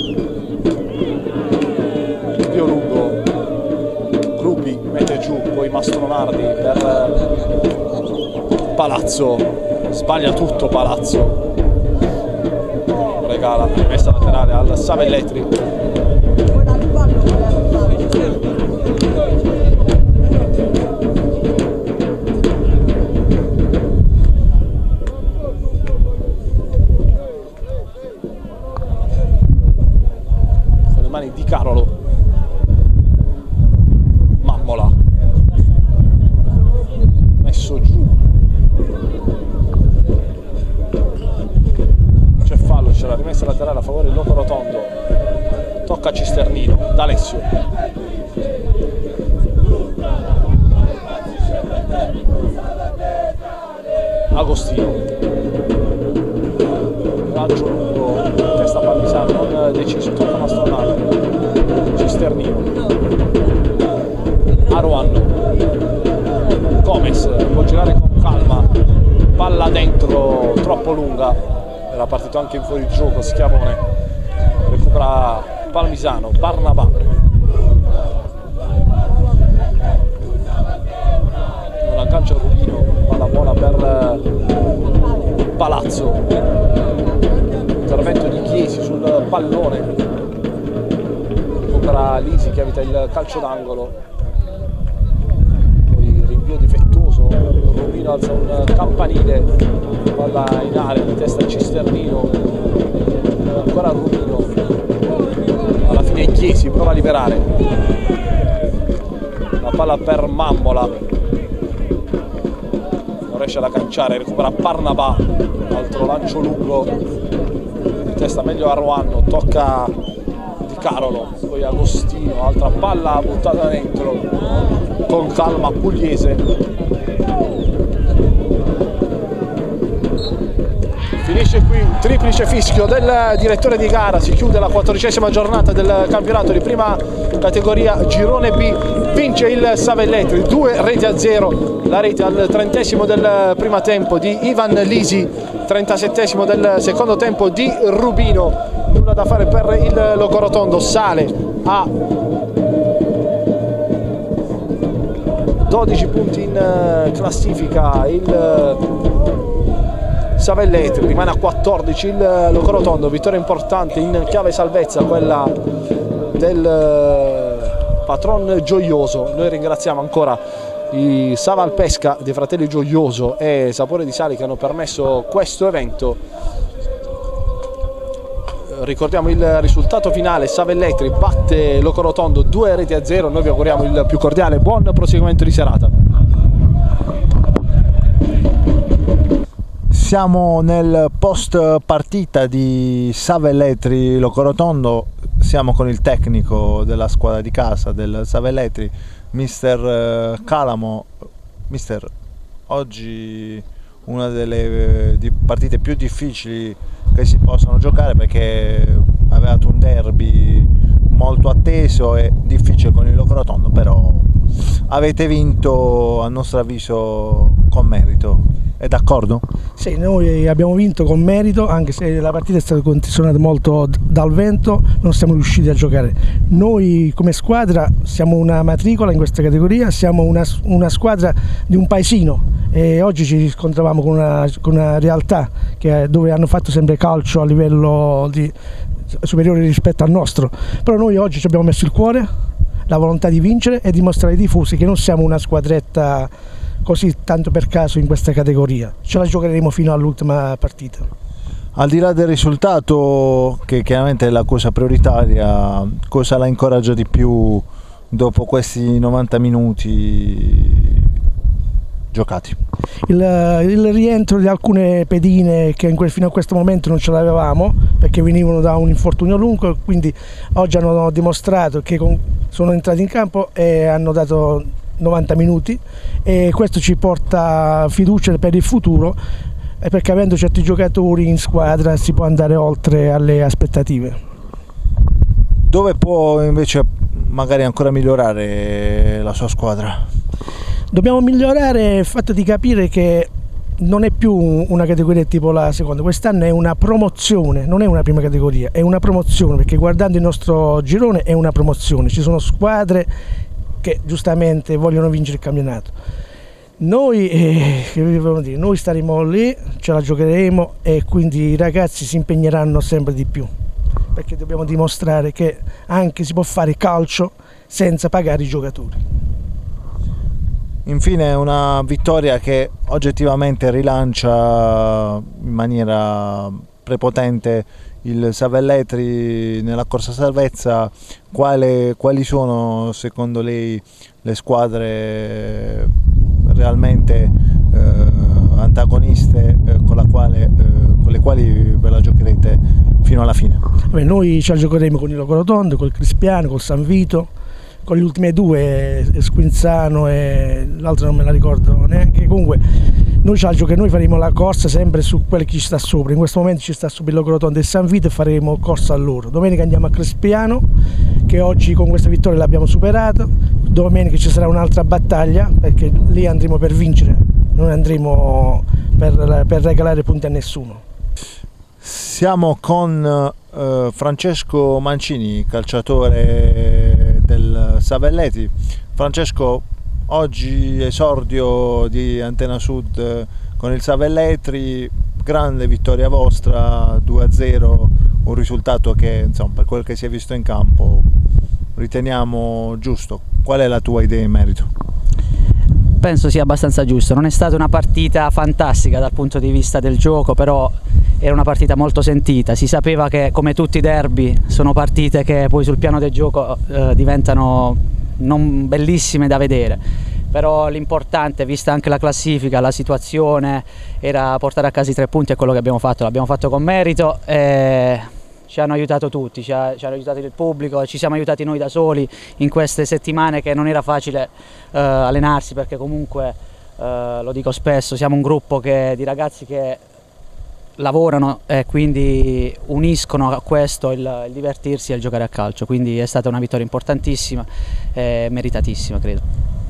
Lungo, Gruppi mette giù, poi Mastronardi per Palazzo, sbaglia tutto Palazzo, regala rimessa laterale al Savelletri. Con le mani di Carolo, messo giù, c'è fallo, c'è la rimessa laterale a favore del Locorotondo, tocca a Cisternino, D'Alessio, Agostino, lancio lungo, testa Palmisano, non deciso, tocca Mastronardi, Cisternino, Aruanno, Comes può girare con calma, palla dentro troppo lunga, era partito anche in fuorigioco Schiavone, recupera Palmisano, Barnabà, non aggancia Rubino, palla buona per Palazzo, intervento di Chiesi sul pallone, recupera Lisi che evita il calcio d'angolo. Difettoso, Rubino alza un campanile, palla in area di testa Cisternino, ancora Rubino, alla fine Chiesi prova a liberare, la palla per Mammola, non riesce ad agganciare, recupera Barnabà, altro lancio lungo di testa meglio a Ruanno, tocca Di Carolo, poi Agostino, altra palla buttata dentro con calma Pugliese, finisce qui un triplice fischio del direttore di gara, si chiude la 14ª giornata del campionato di prima categoria girone B, vince il Savelletri 2-0, la rete al 30° del primo tempo di Ivan Lisi, 37° del secondo tempo di Rubino, nulla da fare per il Locorotondo, sale a 12 punti in classifica il Savelletri, rimane a 14 il Locorotondo, vittoria importante in chiave salvezza, quella del patron Gioioso. Noi ringraziamo ancora i Savalpesca dei fratelli Gioioso e Sapore di Sali che hanno permesso questo evento. Ricordiamo il risultato finale: Savelletri batte Locorotondo 2-0. Noi vi auguriamo il più cordiale buon proseguimento di serata. Siamo nel post partita di Savelletri Locorotondo, siamo con il tecnico della squadra di casa del Savelletri, Mister Calamo. Mister, oggi una delle partite più difficili che si possono giocare, perché avevate un derby molto atteso e difficile con il Locorotondo, però avete vinto a nostro avviso con merito. È d'accordo? Sì, noi abbiamo vinto con merito, anche se la partita è stata condizionata molto dal vento, non siamo riusciti a giocare. Noi come squadra siamo una matricola in questa categoria, siamo una squadra di un paesino e oggi ci scontravamo con una realtà dove hanno fatto sempre calcio a livello superiore rispetto al nostro, però noi oggi ci abbiamo messo il cuore, la volontà di vincere e dimostrare ai tifosi che non siamo una squadretta così tanto per caso in questa categoria, ce la giocheremo fino all'ultima partita. Al di là del risultato, che chiaramente è la cosa prioritaria, cosa la incoraggia di più dopo questi 90 minuti giocati? Il rientro di alcune pedine che fino a questo momento non ce l'avevamo perché venivano da un infortunio lungo, quindi oggi hanno dimostrato che sono entrati in campo e hanno dato 90 minuti e questo ci porta fiducia per il futuro perché avendo certi giocatori in squadra si può andare oltre alle aspettative. Dove può invece magari ancora migliorare la sua squadra? Dobbiamo migliorare il fatto di capire che non è più una categoria tipo la seconda, quest'anno è una promozione, non è una prima categoria, è una promozione perché guardando il nostro girone è una promozione, ci sono squadre che giustamente vogliono vincere il campionato. Noi, che dobbiamo dire, noi staremo lì, ce la giocheremo e quindi i ragazzi si impegneranno sempre di più perché dobbiamo dimostrare che anche si può fare calcio senza pagare i giocatori. Infine una vittoria che oggettivamente rilancia in maniera prepotente il Savelletri nella corsa salvezza. Quali sono secondo lei le squadre realmente antagoniste con le quali ve la giocherete fino alla fine? Beh, noi ce la giocheremo con il Locorotondo, col Crispiano, col San Vito, con le ultime due, Squinzano e l'altro non me la ricordo neanche. Comunque noi faremo la corsa sempre su quelli che ci sta sopra. In questo momento ci sta sopra il Locorotondo e San Vito e faremo corsa a loro. Domenica andiamo a Crispiano, che oggi con questa vittoria l'abbiamo superato. Domenica ci sarà un'altra battaglia perché lì andremo per vincere, non andremo per regalare punti a nessuno. Siamo con Francesco Mancini, calciatore del Savelletri. Francesco, oggi esordio di Antena Sud con il Savelletri, grande vittoria vostra, 2-0, un risultato che insomma, per quel che si è visto in campo riteniamo giusto. Qual è la tua idea in merito? Penso sia abbastanza giusto, non è stata una partita fantastica dal punto di vista del gioco, però era una partita molto sentita, si sapeva che come tutti i derby sono partite che poi sul piano del gioco diventano non bellissime da vedere, però l'importante, vista anche la classifica, la situazione, era portare a casa i 3 punti e quello che abbiamo fatto, l'abbiamo fatto con merito e ci hanno aiutato tutti, ci hanno aiutato il pubblico, ci siamo aiutati noi da soli in queste settimane che non era facile allenarsi perché comunque, lo dico spesso, siamo un gruppo di ragazzi che lavorano e quindi uniscono a questo il divertirsi e il giocare a calcio, quindi è stata una vittoria importantissima e meritatissima, credo.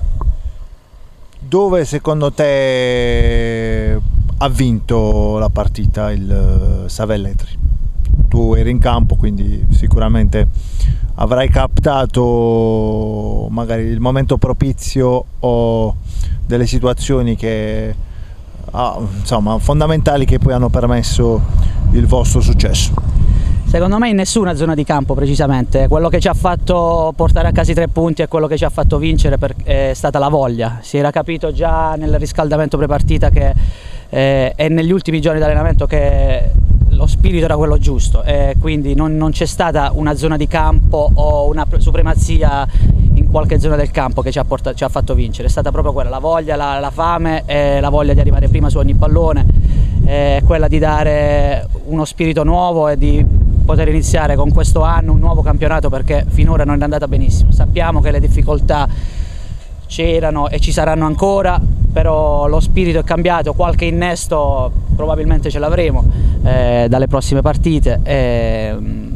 Dove secondo te ha vinto la partita il Savelletri? Tu eri in campo, quindi sicuramente avrai captato magari il momento propizio o delle situazioni che insomma fondamentali che poi hanno permesso il vostro successo. Secondo me in nessuna zona di campo precisamente, quello che ci ha fatto portare a casa i 3 punti e quello che ci ha fatto vincere è stata la voglia, si era capito già nel riscaldamento prepartita e negli ultimi giorni di allenamento che lo spirito era quello giusto e quindi non c'è stata una zona di campo o una supremazia in qualche zona del campo che ci ha fatto vincere, è stata proprio quella, la voglia, la fame e la voglia di arrivare prima su ogni pallone, quella di dare uno spirito nuovo e di poter iniziare con questo anno un nuovo campionato perché finora non è andata benissimo, sappiamo che le difficoltà c'erano e ci saranno ancora, però lo spirito è cambiato, qualche innesto probabilmente ce l'avremo dalle prossime partite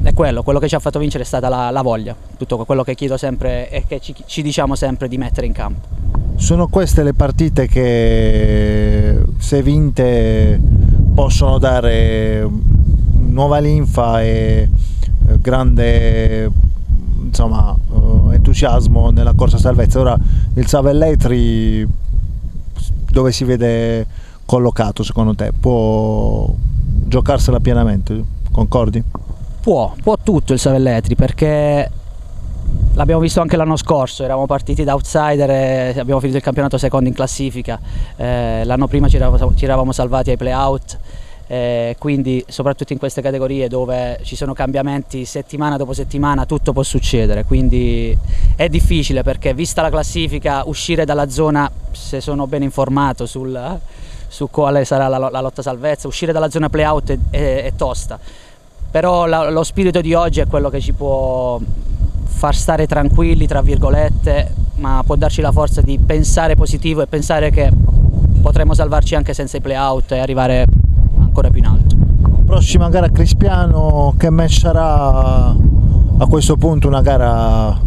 è quello che ci ha fatto vincere è stata la voglia, tutto quello che chiedo sempre e che ci diciamo sempre di mettere in campo. Sono queste le partite che, se vinte, possono dare nuova linfa e grande, insomma, entusiasmo nella corsa salvezza. Ora il Savelletri dove si vede collocato secondo te? Può giocarsela pienamente, concordi? Può tutto il Savelletri, perché l'abbiamo visto anche l'anno scorso, eravamo partiti da outsider e abbiamo finito il campionato secondo in classifica, l'anno prima ci eravamo salvati ai play-out, quindi soprattutto in queste categorie dove ci sono cambiamenti settimana dopo settimana tutto può succedere, quindi è difficile, perché vista la classifica uscire dalla zona, se sono ben informato su quale sarà la lotta salvezza, uscire dalla zona play-out è tosta, però lo spirito di oggi è quello che ci può far stare tranquilli, tra virgolette, ma può darci la forza di pensare positivo e pensare che potremo salvarci anche senza i play-out e arrivare ancora più in alto. Prossima gara a Crispiano, che match sarà a questo punto? Una gara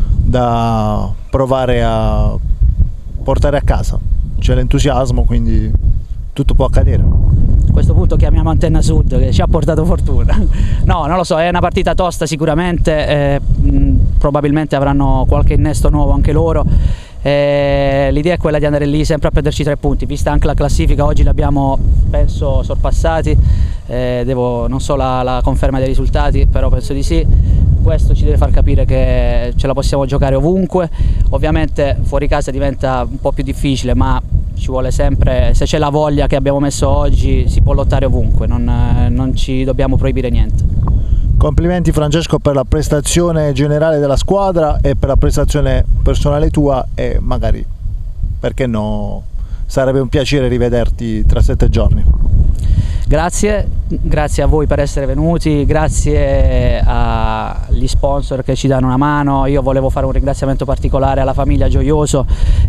da provare a portare a casa, c'è l'entusiasmo, quindi tutto può accadere. A questo punto chiamiamo Antenna Sud che ci ha portato fortuna. No, non lo so, è una partita tosta sicuramente, probabilmente avranno qualche innesto nuovo anche loro. L'idea è quella di andare lì sempre a prenderci 3 punti, vista anche la classifica, oggi l'abbiamo penso sorpassati, non so la conferma dei risultati, però penso di sì. Questo ci deve far capire che ce la possiamo giocare ovunque, ovviamente fuori casa diventa un po' più difficile, ma ci vuole sempre, se c'è la voglia che abbiamo messo oggi si può lottare ovunque, non ci dobbiamo proibire niente. Complimenti Francesco per la prestazione generale della squadra e per la prestazione personale tua, e magari, perché no, sarebbe un piacere rivederti tra 7 giorni. Grazie a voi per essere venuti, grazie agli sponsor che ci danno una mano. Io volevo fare un ringraziamento particolare alla famiglia Gioioso,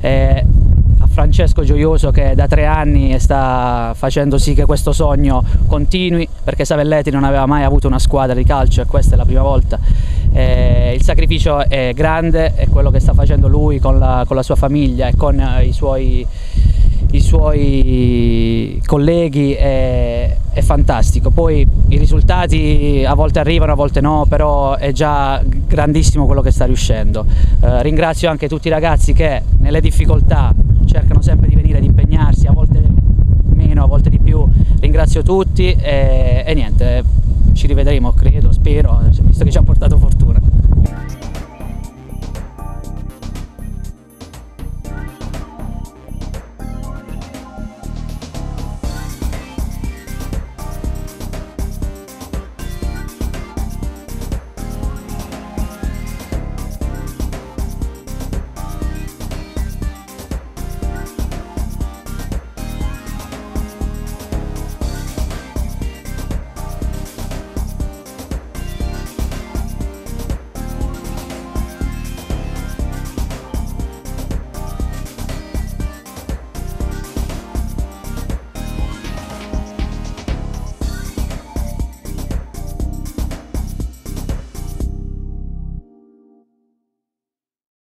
a Francesco Gioioso, che da 3 anni sta facendo sì che questo sogno continui, perché Savelletri non aveva mai avuto una squadra di calcio e questa è la prima volta. Il sacrificio è grande e quello che sta facendo lui con la sua famiglia e con i suoi colleghi è fantastico. Poi i risultati a volte arrivano, a volte no, però è già grandissimo quello che sta riuscendo. Ringrazio anche tutti i ragazzi che nelle difficoltà cercano sempre di venire ad impegnarsi, a volte meno, a volte di più. Ringrazio tutti e niente, ci rivedremo, credo, spero, visto che ci ha portato fortuna.